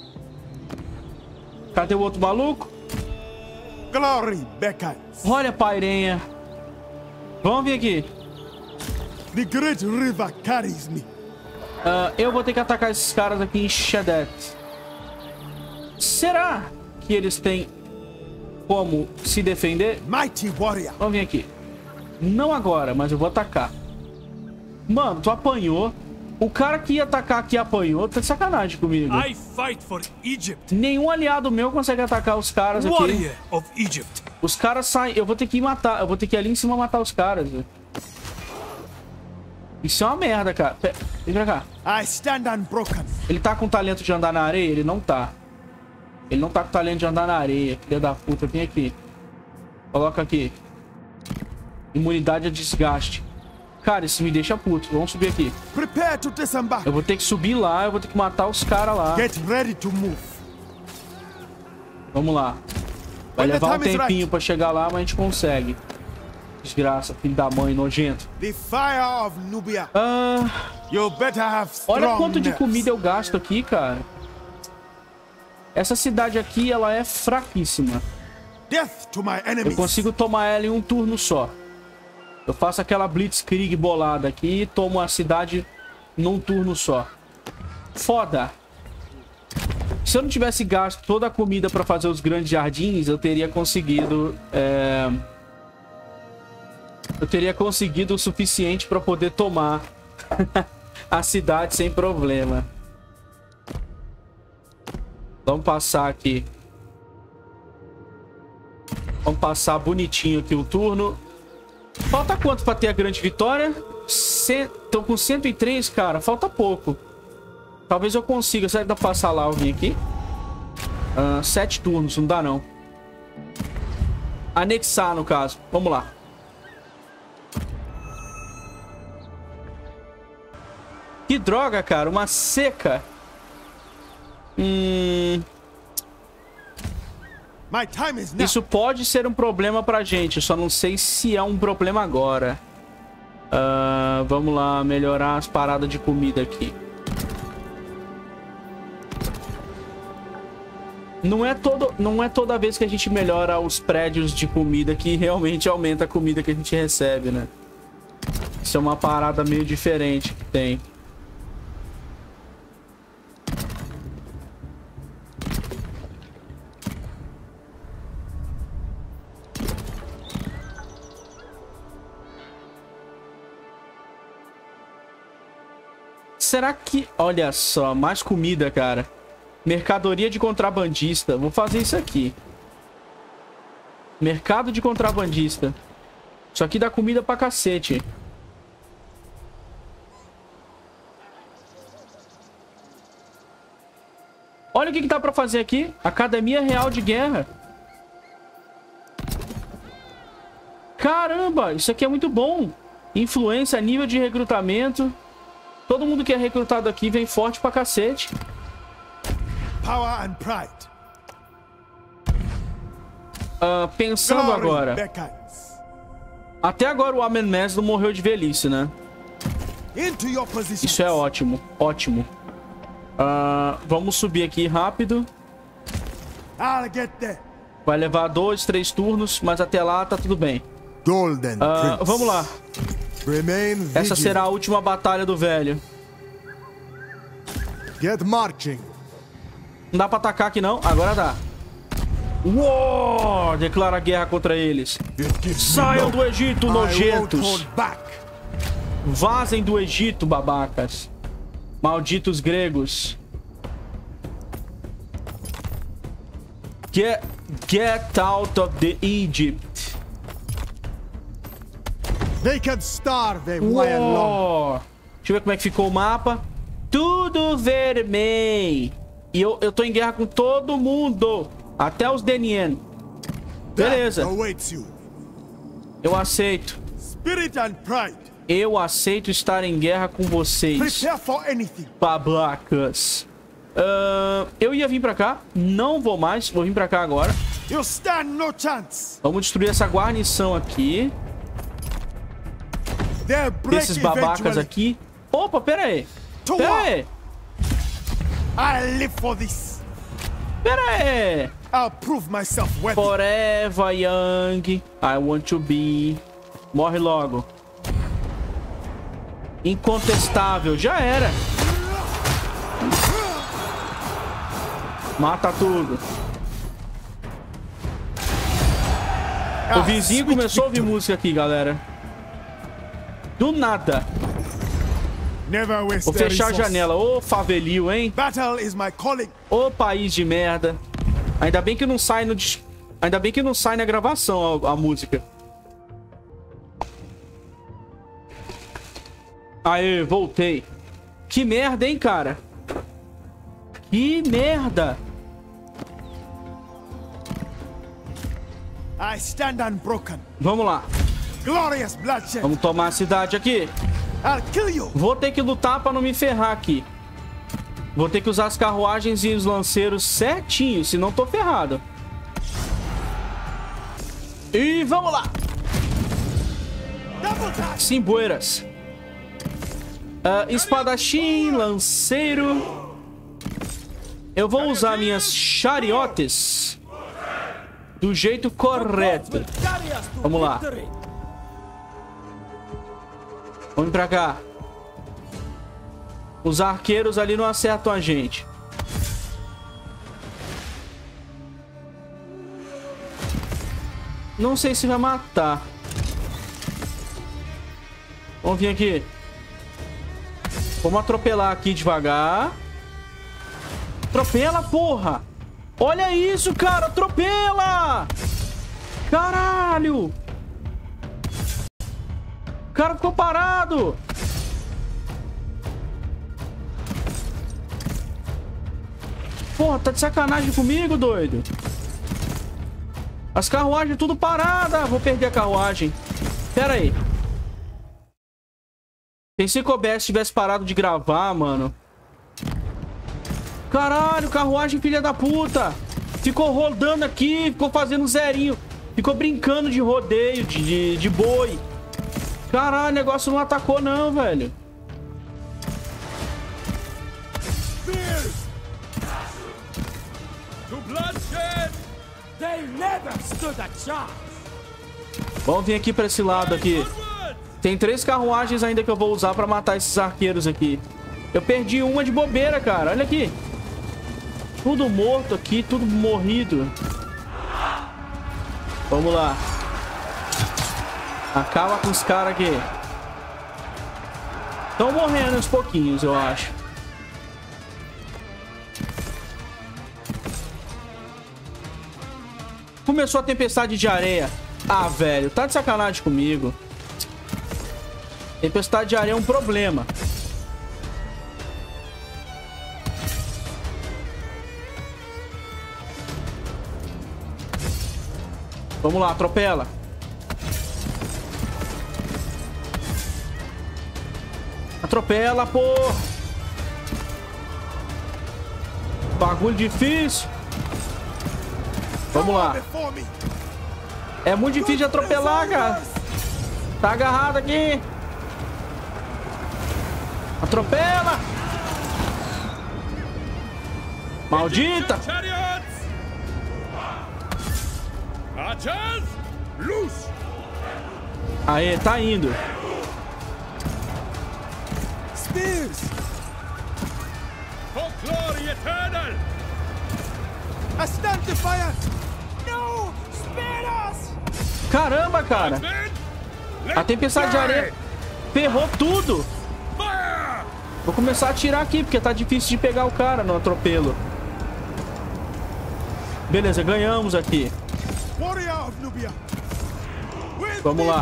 Cadê o outro maluco? Glory beckons. Olha, Pairenha. Vamos vir aqui. The great river carries me. Eu vou ter que atacar esses caras aqui em Shedet. Será que eles têm como se defender? Mighty warrior. Vamos vir aqui. Não agora, mas eu vou atacar. Mano, tu apanhou. O cara que ia atacar aqui apanhou. Tá de sacanagem comigo. I fight for Egypt. Nenhum aliado meu consegue atacar os caras aqui. Warrior of Egypt. Os caras saem. Eu vou ter que ir matar. Eu vou ter que ir ali em cima matar os caras. Isso é uma merda, cara. Vem pra cá. I stand unbroken. Ele tá com talento de andar na areia? Ele não tá. Ele não tá com talento de andar na areia. Filha da puta. Vem aqui. Coloca aqui. Imunidade a desgaste. Cara, isso me deixa puto. Vamos subir aqui. Prepare to disembark. Eu vou ter que subir lá. Eu vou ter que matar os caras lá. Get ready to move. Vamos lá. Vai levar um tempinho pra chegar lá, mas a gente consegue. Desgraça, filho da mãe, nojento. The fire of Nubia. You better have strong olha quanto de nerves. comida eu gasto aqui, cara. Essa cidade aqui, ela é fraquíssima. Death to my Eu enemies. consigo tomar ela em um turno só. Eu faço aquela blitzkrieg bolada aqui e tomo a cidade num turno só. Foda. Se eu não tivesse gasto toda a comida pra fazer os grandes jardins, eu teria conseguido... eu teria conseguido o suficiente pra poder tomar a cidade sem problema. Vamos passar aqui. Vamos passar bonitinho aqui o turno. Falta quanto pra ter a grande vitória? Tô com 103, cara. Falta pouco. Talvez eu consiga. Será que dá pra passar lá alguém aqui? 7 turnos. Não dá, não. Anexar, no caso. Vamos lá. Que droga, cara. Uma seca. My time is now. Isso pode ser um problema pra gente. Eu só não sei se é um problema agora. Vamos lá. Melhorar as paradas de comida aqui. Não é toda vez que a gente melhora os prédios de comida que realmente aumenta a comida que a gente recebe, né? Isso é uma parada meio diferente que tem. Será que... Olha só, mais comida, cara. Mercadoria de contrabandista. Vou fazer isso aqui. Mercado de contrabandista. Isso aqui dá comida pra cacete. Olha o que dá pra fazer aqui. Academia Real de Guerra. Caramba, isso aqui é muito bom. Influência, nível de recrutamento. Todo mundo que é recrutado aqui vem forte pra cacete. Power and pride. Pensando agora. Até agora o Amenmez não morreu de velhice, né? Isso é ótimo. Ótimo. Vamos subir aqui rápido. Vai levar 2, 3 turnos, mas até lá tá tudo bem. Vamos lá. Essa será a última batalha do velho. Não dá pra atacar aqui não? Agora dá. Uou! Declara guerra contra eles. Saiam do Egito, nojentos. Vazem do Egito, babacas. Malditos gregos. Get out of the Egypt. They can starve Uou! Deixa eu ver como é que ficou o mapa. Tudo vermelho. E eu tô em guerra com todo mundo. Até os Denien. Beleza. Eu aceito. Eu aceito estar em guerra com vocês. Babacas. Eu ia vir pra cá. Não vou mais. Vou vir pra cá agora. Vamos destruir essa guarnição aqui. Esses babacas aqui. Opa, pera aí. Pera aí. Pera aí. Forever young. I want to be. Morre logo. Incontestável. Já era. Mata tudo. O vizinho começou a ouvir música aqui, galera. Do nada. Vou fechar a janela. Ô, favelio, hein? Ô, país de merda. Ainda bem que não sai no... Ainda bem que não sai na gravação a música. Aê, voltei. Que merda, hein, cara? Que merda. Vamos lá. Vamos tomar a cidade aqui. Vou ter que lutar pra não me ferrar aqui. Vou ter que usar as carruagens e os lanceiros certinho, senão tô ferrado. E vamos lá. Simboeiras. Espadachim, lanceiro. Eu vou usar minhas chariotes do jeito correto. Vamos lá. Vamos pra cá. Os arqueiros ali não acertam a gente. Não sei se vai matar. Vamos vir aqui. Vamos atropelar aqui devagar. Atropela, porra! Olha isso, cara! Atropela! Caralho! O cara ficou parado! Porra, tá de sacanagem comigo, doido? As carruagens tudo paradas. Vou perder a carruagem. Pera aí. Pensei que o OBS tivesse parado de gravar, mano. Caralho, carruagem filha da puta. Ficou rodando aqui, ficou fazendo zerinho. Ficou brincando de rodeio, de boi. Caralho, o negócio não atacou não, velho. Vamos vir aqui pra esse lado aqui. Tem 3 carruagens ainda que eu vou usar pra matar esses arqueiros aqui. Eu perdi uma de bobeira, cara. Olha aqui. Tudo morto aqui, tudo morrido. Vamos lá. Acaba com os caras aqui. Estão morrendo uns pouquinhos, eu acho. Começou a tempestade de areia. Ah, velho, tá de sacanagem comigo. Tempestade de areia é um problema. Vamos lá, atropela. Atropela, porra. Bagulho difícil. Vamos lá. É muito difícil de atropelar, cara. Tá agarrado aqui. Atropela. Maldita. Archers, loose. Aê, tá indo. Spears! For glory eternal. I stand defiant! No! Spare us! Caramba, cara. A tempestade de areia ferrou tudo. Vou começar a atirar aqui, porque tá difícil de pegar o cara no atropelo. Beleza, ganhamos aqui. Warrior of Nubia! With Vamos me, lá.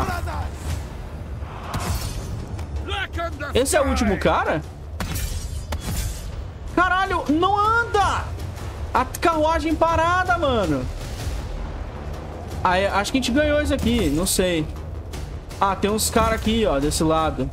brothers! Esse é o último cara? Caralho, não anda! A carruagem parada, mano. Ah, acho que a gente ganhou isso aqui, não sei. Ah, tem uns caras aqui, ó, desse lado.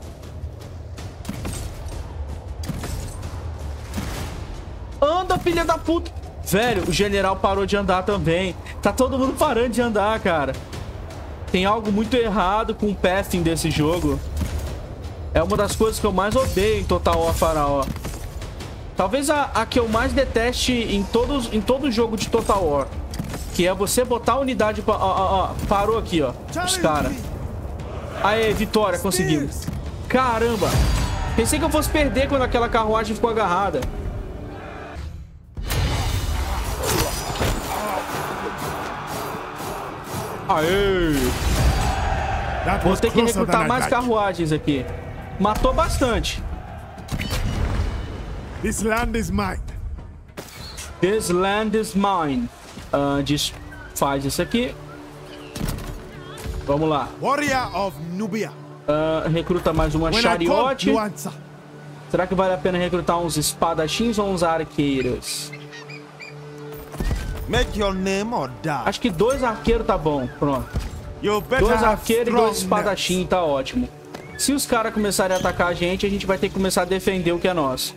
Anda, filha da puta. Velho, o general parou de andar também. Tá todo mundo parando de andar, cara. Tem algo muito errado com o pathing desse jogo. É uma das coisas que eu mais odeio em Total War Faraó. Talvez a que eu mais deteste em todo jogo de Total War. Que é você botar a unidade... parou aqui, ó. Os caras. Aê, vitória, conseguimos. Caramba. Pensei que eu fosse perder quando aquela carruagem ficou agarrada. Aê. Vou ter que recrutar mais carruagens aqui. Matou bastante. This land is mine. This land is mine. Faz isso aqui. Vamos lá. Warrior of Nubia. Recruta mais uma When I call, chariote. you answer. Será que vale a pena recrutar uns espadachins ou uns arqueiros? Make your name or die. Acho que 2 arqueiros tá bom. Pronto. You better 2 have arqueiros e 2 strong espadachins tá ótimo. Se os caras começarem a atacar a gente vai ter que começar a defender o que é nosso.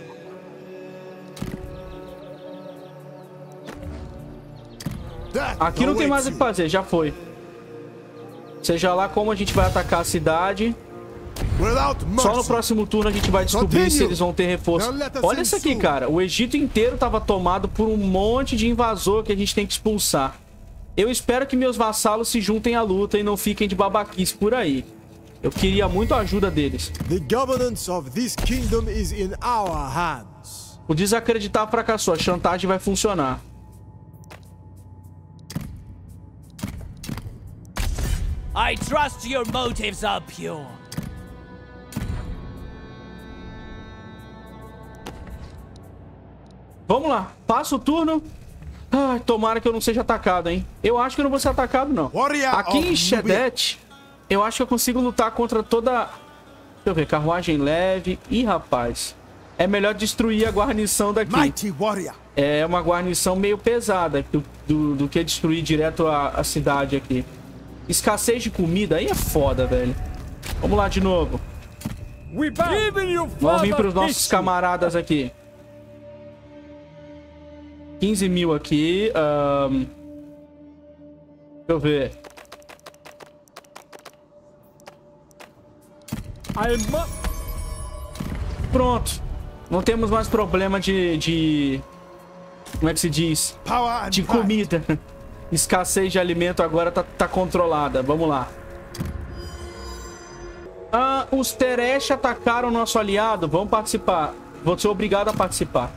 Aqui não tem mais o que fazer, já foi. Seja lá como a gente vai atacar a cidade. Só no próximo turno a gente vai descobrir se eles vão ter reforço. Olha isso aqui, cara. O Egito inteiro tava tomado por um monte de invasor que a gente tem que expulsar. Eu espero que meus vassalos se juntem à luta e não fiquem de babaquice por aí. Eu queria muito a ajuda deles. The governance of this kingdom is in our hands. O desacreditar fracassou. A chantagem vai funcionar. I trust your motives are pure. Vamos lá. Passa o turno. Ai, tomara que eu não seja atacado, hein? Eu acho que eu não vou ser atacado, não. Aqui em Shedet, eu acho que eu consigo lutar contra toda... Deixa eu ver. Carruagem leve. Ih, rapaz. É melhor destruir a guarnição daqui. É uma guarnição meio pesada do que destruir direto a cidade aqui. Escassez de comida. Aí é foda, velho. Vamos lá de novo. Vamos vir para os nossos camaradas aqui. 15 mil aqui. Deixa eu ver. Pronto. Não temos mais problema de... Como é que se diz? De comida. Escassez de alimento agora tá controlada. Vamos lá. Os Teresh atacaram o nosso aliado. Vamos participar. Vou ser obrigado a participar.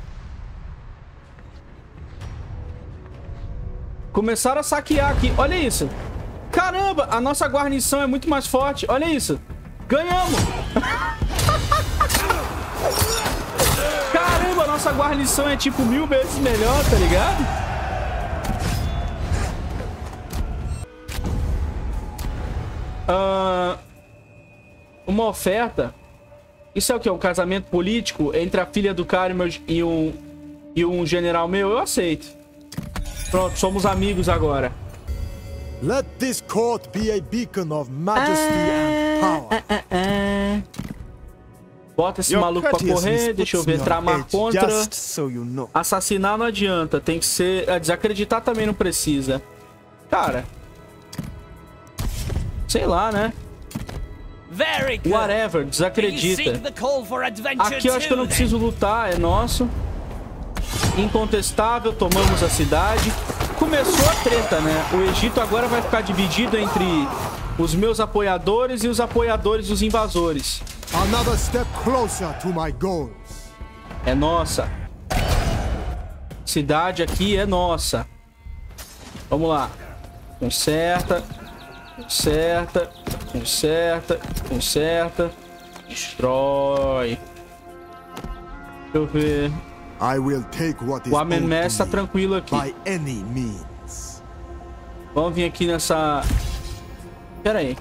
Começaram a saquear aqui. Olha isso. Caramba, a nossa guarnição é muito mais forte. Olha isso. Ganhamos. Caramba, a nossa guarnição é tipo 1000 vezes melhor, tá ligado? Uma oferta. Isso é o que? Um casamento político entre a filha do cara e um general meu? Eu aceito. Pronto, somos amigos agora. Let this court be a beacon of majesty and power. Bota esse maluco pra correr. Deixa eu ver. Tramar contra. Assassinar não adianta. Tem que ser... Desacreditar também não precisa. Cara, Sei lá, né? Very good. Whatever, desacredita. Aqui eu acho que eu não preciso lutar, é nosso. Incontestável, tomamos a cidade. Começou a treta, né? O Egito agora vai ficar dividido entre os meus apoiadores e os apoiadores dos invasores. Another step closer to my goals. É nossa. Cidade aqui é nossa. Vamos lá. Conserta. Conserta. Conserta. Conserta. Destrói. Deixa eu ver. I will take what is O Amenmesse tá owed to me tranquilo aqui. by any means. Vamos vir aqui nessa... Pera aí.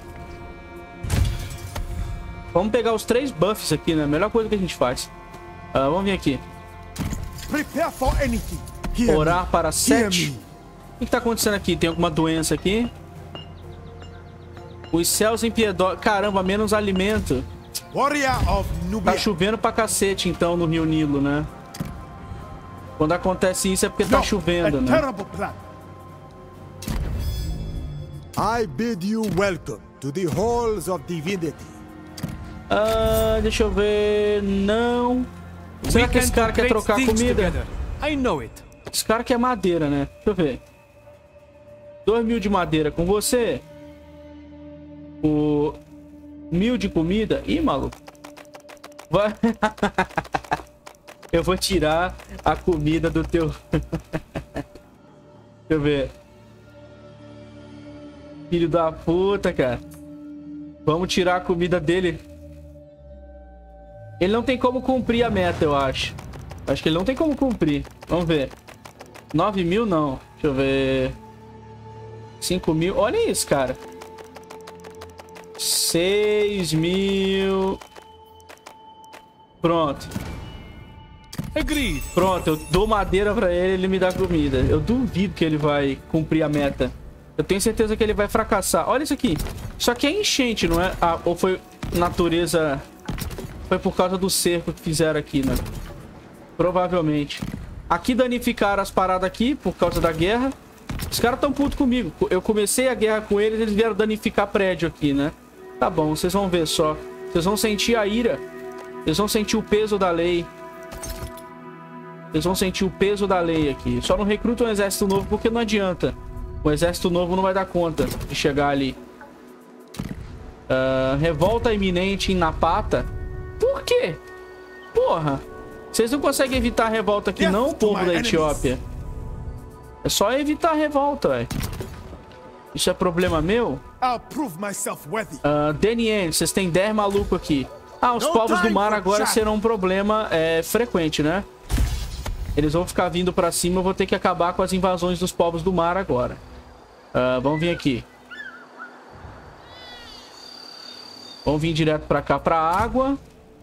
Vamos pegar os 3 buffs aqui, né? Melhor coisa que a gente faz. Vamos vir aqui. Prepare for anything. Hear Orar me. para Hear 7. me. O que tá acontecendo aqui? Tem alguma doença aqui? Os céus impiedosos... Caramba, menos alimento. Warrior of Nubia. Tá chovendo pra cacete, então, no Rio Nilo, né? Quando acontece isso é porque tá chovendo, né? Terrible plan. I bid you welcome to the halls of divinity. Deixa eu ver... Não... Será que esse cara quer trocar comida? I know it. Esse cara quer madeira, né? Deixa eu ver. 2.000 de madeira com você. O 1.000 de comida. Ih, maluco. Vai... Eu vou tirar a comida do teu... Deixa eu ver. Filho da puta, cara. Vamos tirar a comida dele. Ele não tem como cumprir a meta, eu acho. Acho que ele não tem como cumprir. Vamos ver. 9.000 não. Deixa eu ver. 5.000. Olha isso, cara. 6.000. Pronto. Agreed. Pronto, eu dou madeira pra ele, ele me dá comida. Eu duvido que ele vai cumprir a meta. Eu tenho certeza que ele vai fracassar. Olha isso aqui. Isso aqui é enchente, não é? Ah, ou foi natureza... Foi por causa do cerco que fizeram aqui, né? Provavelmente. Aqui danificaram as paradas aqui por causa da guerra. Os caras tão putos comigo. Eu comecei a guerra com eles, eles vieram danificar prédio aqui, né? Tá bom, vocês vão ver só. Vocês vão sentir a ira. Vocês vão sentir o peso da lei. Vocês vão sentir o peso da lei aqui. Só não recrutam um exército novo porque não adianta. O exército novo não vai dar conta de chegar ali. Revolta iminente em Napata. Por quê? Porra. Vocês não conseguem evitar a revolta aqui não, povo da Etiópia? É só evitar a revolta, velho. Isso é problema meu? DNN, vocês têm 10 malucos aqui. Ah, os povos do mar agora serão um problema frequente, né? Eles vão ficar vindo pra cima. Eu vou ter que acabar com as invasões dos povos do mar agora. Vamos vir aqui. Vamos vir direto pra cá, pra água.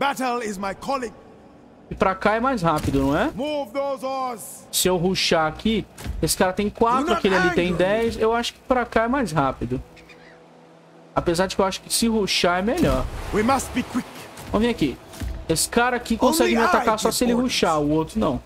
E pra cá é mais rápido, não é? Se eu rushar aqui... Esse cara tem 4, aquele ali tem 10. Eu acho que pra cá é mais rápido. Apesar de que eu acho que se rushar é melhor. Vamos vir aqui. Esse cara aqui consegue me atacar só se ele rushar. O outro não.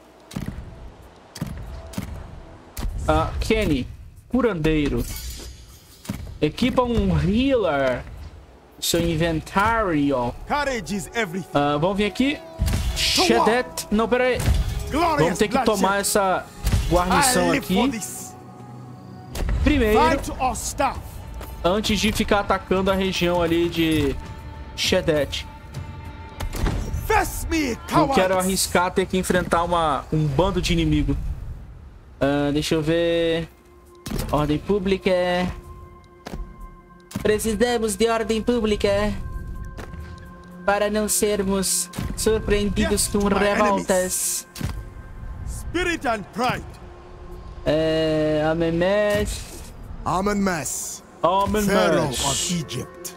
Kenny. Curandeiro. Equipa um healer. Seu inventário. Vamos vir aqui. Shedet. Não, pera aí. Vamos ter que tomar essa guarnição aqui. Primeiro. Antes de ficar atacando a região ali de Shedet. Não quero arriscar ter que enfrentar um bando de inimigo. Deixa eu ver. Ordem pública. Precisamos de ordem pública. Para não sermos surpreendidos com revoltas. Spirit and pride. Amenmesse. Pharaoh of Egypt.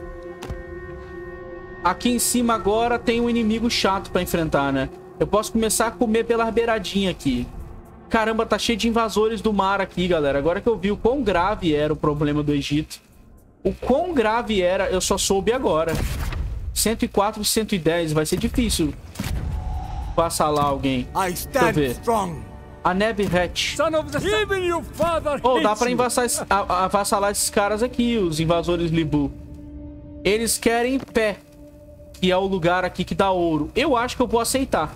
Aqui em cima agora tem um inimigo chato pra enfrentar, né? Eu posso começar a comer pela beiradinha aqui. Caramba, tá cheio de invasores do mar aqui, galera. Agora que eu vi o quão grave era o problema do Egito. O quão grave era, eu só soube agora. 104 e 110, vai ser difícil passar lá alguém. Deixa eu ver. A Nebret. Son of the... Even your father Oh, dá hates pra you. avassalar esses caras aqui, os invasores Libu. Eles querem pé, que é o lugar aqui que dá ouro. Eu acho que eu vou aceitar.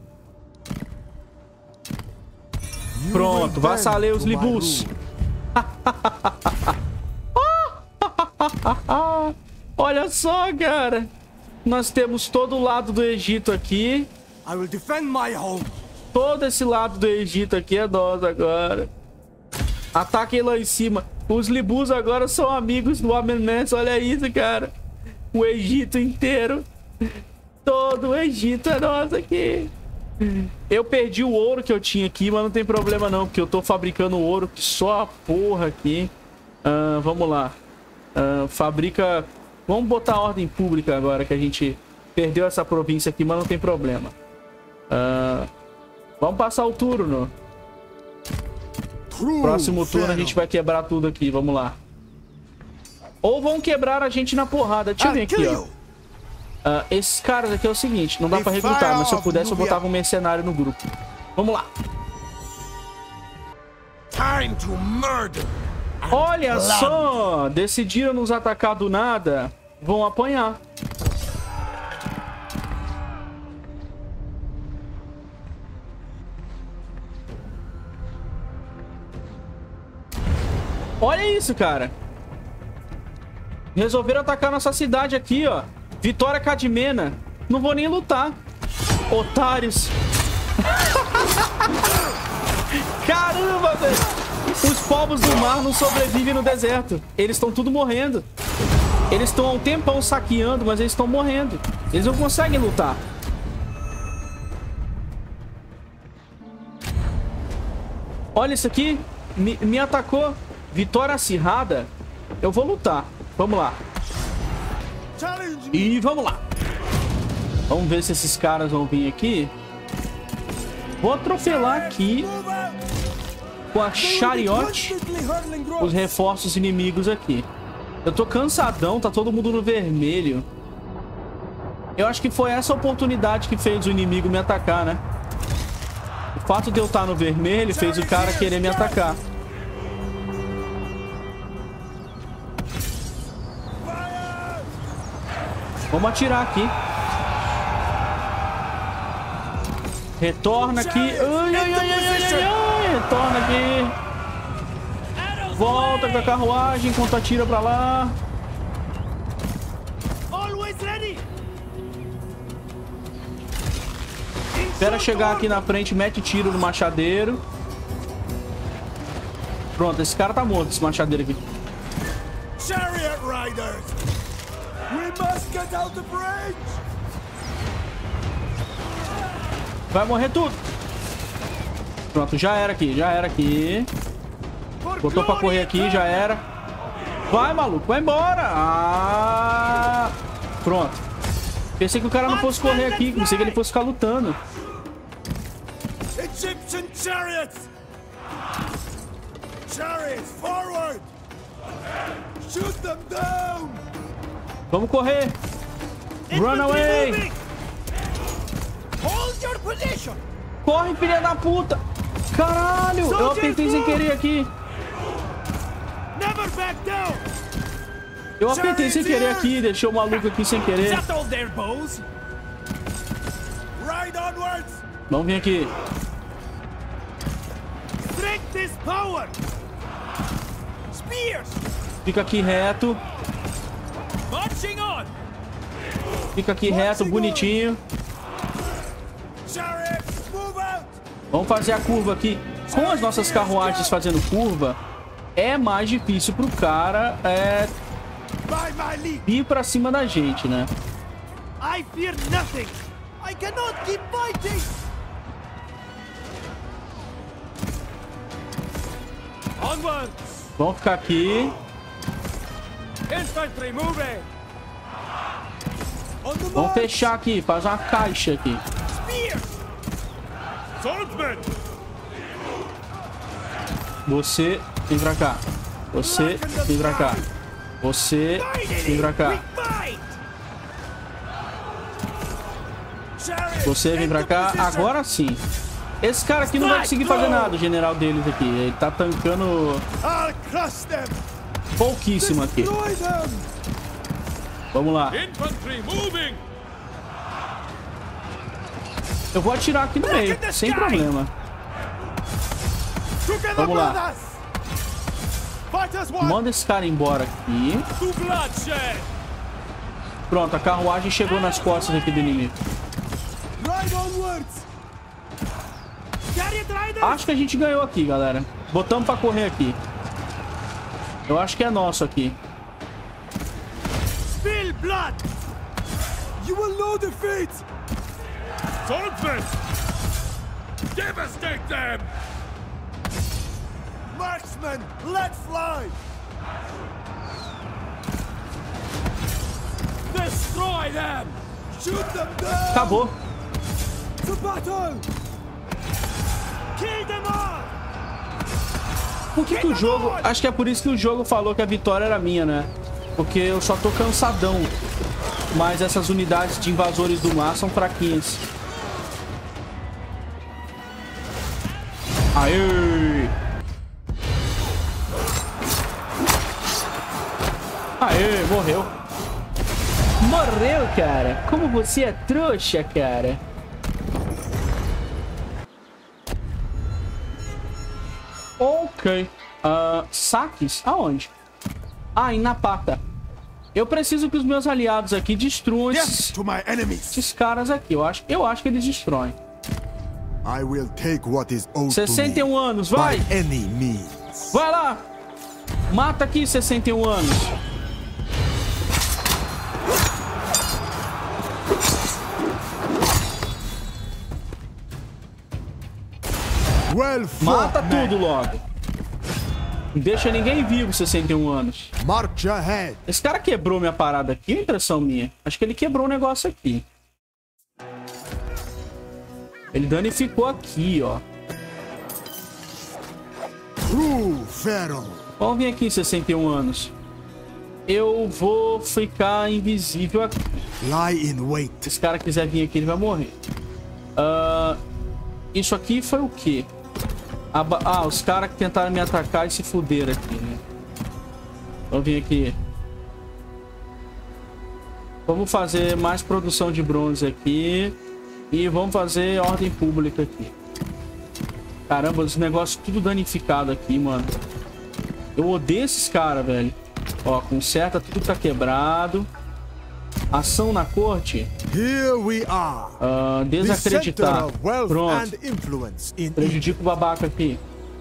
Pronto, vassalei os Libus. Olha só, cara. Nós temos todo o lado do Egito aqui. I will defend my home. Todo esse lado do Egito aqui é nosso agora. Ataquem lá em cima. Os Libus agora são amigos do Amenés. Olha isso, cara. O Egito inteiro. Todo o Egito é nosso aqui. Eu perdi o ouro que eu tinha aqui, mas não tem problema não, porque eu tô fabricando ouro que só a porra aqui. Vamos lá. Fabrica... Vamos botar a ordem pública agora, que a gente perdeu essa província aqui, mas não tem problema. Vamos passar o turno. Próximo turno a gente vai quebrar tudo aqui, vamos lá. Ou vão quebrar a gente na porrada. Deixa eu ver aqui, ó. Esses caras aqui é o seguinte, não dá pra recrutar, mas se eu pudesse eu botava um mercenário no grupo. Vamos lá. Time to murder. Olha só, decidiram nos atacar do nada, vão apanhar. Olha isso, cara. Resolveram atacar nossa cidade aqui, ó. Vitória Cadmena. Não vou nem lutar. Otários. Caramba, velho. Os povos do mar não sobrevivem no deserto. Eles estão tudo morrendo. Eles estão há um tempão saqueando, mas eles estão morrendo. Eles não conseguem lutar. Olha isso aqui. Me atacou. Vitória acirrada. Eu vou lutar. Vamos lá. E vamos lá. Vamos ver se esses caras vão vir aqui. Vou atropelar aqui com a Chariot os reforços inimigos aqui. Eu tô cansadão, tá todo mundo no vermelho. Eu acho que foi essa oportunidade que fez o inimigo me atacar, né? O fato de eu estar no vermelho fez o cara querer me atacar. Vamos atirar aqui. Retorna aqui. Ai, ai, ai, ai, ai, ai. Retorna aqui. Volta com a carruagem enquanto atira pra lá. Espera chegar aqui na frente, mete tiro no machadeiro. Pronto, esse cara tá morto, esse machadeiro aqui. Chariot riders. We must get out the bridge. Vai morrer tudo. Pronto, já era aqui, já era aqui. Botou pra correr aqui, já era. Vai, maluco, vai embora. Ah, pronto. Pensei que o cara não fosse correr aqui, pensei que ele fosse ficar lutando. Egyptian chariots. Chariots forward. Shoot them down. Vamos correr. Run away. Hold your position. Corre, filha da puta. Caralho, eu apertei sem querer aqui. Never back down. Eu apertei sem querer aqui, deixei o maluco aqui sem querer. Settle their bows. Ride onwards. Vamos vir aqui. Strength is power. Spears. Fica aqui reto. Marching on. Fica aqui reto, bonitinho. Chariots, move out. Vamos fazer a curva aqui. Com as nossas carruagens fazendo curva, é mais difícil pro cara By my lead. ir pra cima da gente, né? I fear nothing. I cannot keep fighting. Onward. Vamos ficar aqui. Infantry moving. On the Vamos march. fechar aqui, fazer uma caixa aqui. Spears. Swordsman. Você vem pra cá. Você vem pra cá. Você vem pra cá. Fight. Chariots. Você vem pra cá. Agora sim. Esse cara aqui não vai conseguir fazer nada, o general deles aqui. Ele tá tancando pouquíssimo aqui. Vamos lá. Eu vou atirar aqui no meio, sem problema. Vamos lá. Manda esse cara embora aqui. Pronto, a carruagem chegou nas costas aqui do inimigo. Acho que a gente ganhou aqui, galera. Botamos pra correr aqui. Eu acho que é nosso aqui. Spill blood! You will know defeat! Swordsman! Devastate them! Marksman, let fly! Destroy them! Shoot them down! Acabou. To battle! Kill them all! Por que o jogo... Acho que é por isso que o jogo falou que a vitória era minha, né? Porque eu só tô cansadão. Mas essas unidades de invasores do mar são fraquinhas. Aê! Aê, morreu. Morreu, cara. Como você é trouxa, cara. Ok. Saques? Aonde? Ah, em Napata. Eu preciso que os meus aliados aqui destruam esses caras aqui. Eu acho que eles destroem. 61 anos, vai! Vai lá! Mata aqui, 61 anos. Mata tudo logo. Não deixa ninguém vivo, 61 anos. Esse cara quebrou minha parada aqui, é impressão minha. Acho que ele quebrou um negócio aqui. Ele danificou aqui, ó. Vamos vir aqui, 61 anos. Eu vou ficar invisível aqui. Se esse cara quiser vir aqui, ele vai morrer. Isso aqui foi o quê? Os caras que tentaram me atacar e se fuderam aqui, né? Vamos vir aqui. Vamos fazer mais produção de bronze aqui. E vamos fazer ordem pública aqui. Caramba, os negócios tudo danificado aqui, mano. Eu odeio esses caras, velho. Ó, conserta tudo que tá quebrado. Ação na corte. Desacreditar. Pronto. Prejudica o babaca aqui.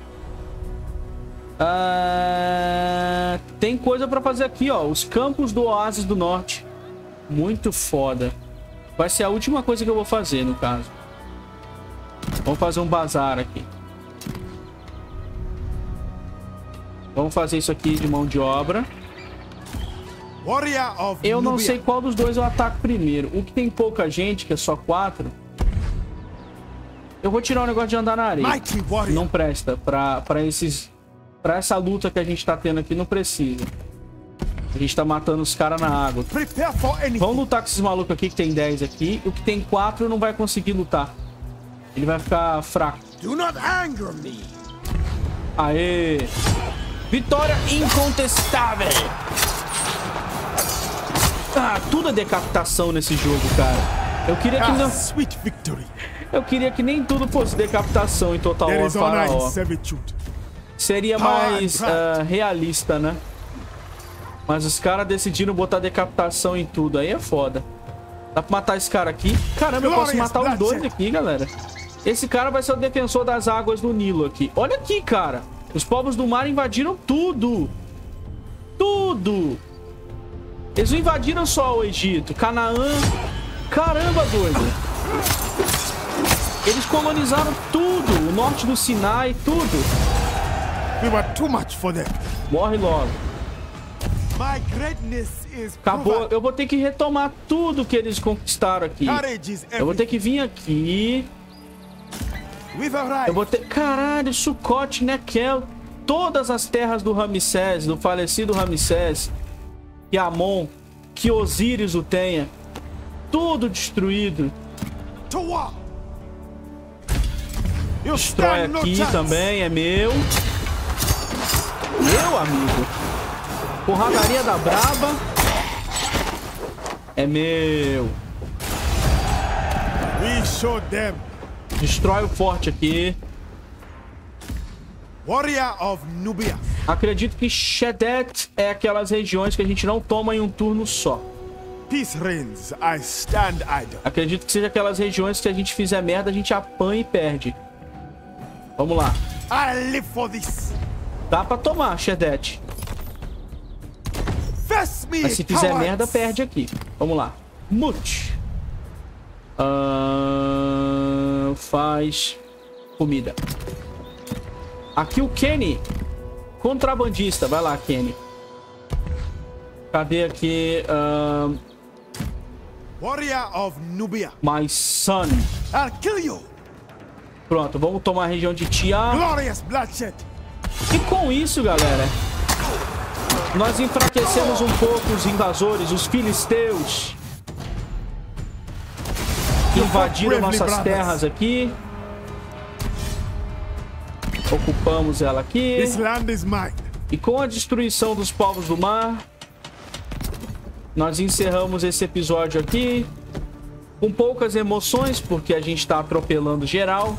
Tem coisa pra fazer aqui, ó. Os campos do Oásis do Norte. Muito foda. Vai ser a última coisa que eu vou fazer, no caso. Vamos fazer um bazar aqui. Vamos fazer isso aqui de mão de obra. Eu não sei qual dos dois eu ataco primeiro. O que tem pouca gente, que é só 4. Eu vou tirar o negócio de andar na areia. Não presta. Pra essa luta que a gente tá tendo aqui, não precisa. A gente tá matando os caras na água. Vamos lutar com esses malucos aqui, que tem 10 aqui. O que tem 4 não vai conseguir lutar. Ele vai ficar fraco. Aê! Vitória incontestável! Tudo é decapitação nesse jogo, cara. Eu queria que não... Eu queria que nem tudo fosse decapitação em Total War Faraó. Seria mais realista, né? Mas os caras decidiram botar decapitação em tudo. Aí é foda. Dá pra matar esse cara aqui? Caramba, eu posso matar os dois aqui, galera. Esse cara vai ser o defensor das águas do Nilo aqui. Olha aqui, cara. Os povos do mar invadiram tudo. Tudo. Eles não invadiram só o Egito. Canaã. Caramba, doido. Eles colonizaram tudo. O norte do Sinai, tudo. Morre logo. Acabou. Eu vou ter que retomar tudo que eles conquistaram aqui. Eu vou ter que vir aqui. Eu vou ter... Caralho, Sucote, Nekel. Todas as terras do Ramsés, do falecido Ramsés. Que Amon, que Osíris o tenha. Tudo destruído. Destrói aqui também, é meu. Meu amigo. Porradaria da braba. É meu. We show them. Destrói o forte aqui. Warrior of Nubia. Acredito que Shedet é aquelas regiões que a gente não toma em um turno só. Peace reigns, I stand idle. Acredito que seja aquelas regiões que se a gente fizer merda, a gente apanha e perde. Vamos lá. I live for this. Dá pra tomar, Shedet. Face me, Mas se fizer cowards. merda, perde aqui. Vamos lá. Mute. Faz comida. Aqui o Kenny. Contrabandista. Vai lá, Kenny. Cadê aqui? Warrior of Nubia. My son. I'll kill you. Pronto, vamos tomar a região de Tia. Glorious bloodshed. E com isso, galera, nós enfraquecemos um pouco os invasores, os filisteus. Invadiram nossas terras aqui. Ocupamos ela aqui. This land is mine. E com a destruição dos povos do mar, nós encerramos esse episódio aqui. Com poucas emoções, porque a gente está atropelando geral.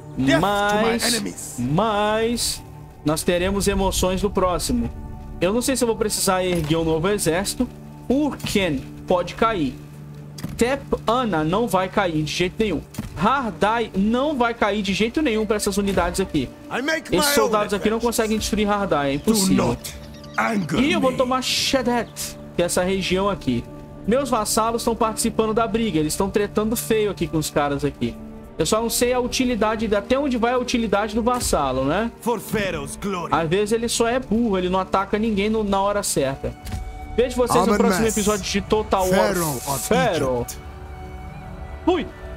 Mas nós teremos emoções no próximo. Eu não sei se eu vou precisar erguer um novo exército. Urken pode cair. Tep Ana não vai cair de jeito nenhum. Hardai não vai cair de jeito nenhum para essas unidades aqui. Esses soldados aqui não conseguem destruir Hardai, é impossível. E eu vou tomar Shedet, que é essa região aqui. Meus vassalos estão participando da briga, eles estão tretando feio aqui com os caras aqui. Eu só não sei a utilidade, até onde vai a utilidade do vassalo, né? Às vezes ele só é burro, ele não ataca ninguém na hora certa. Vejo vocês no próximo episódio de Total War. Fui!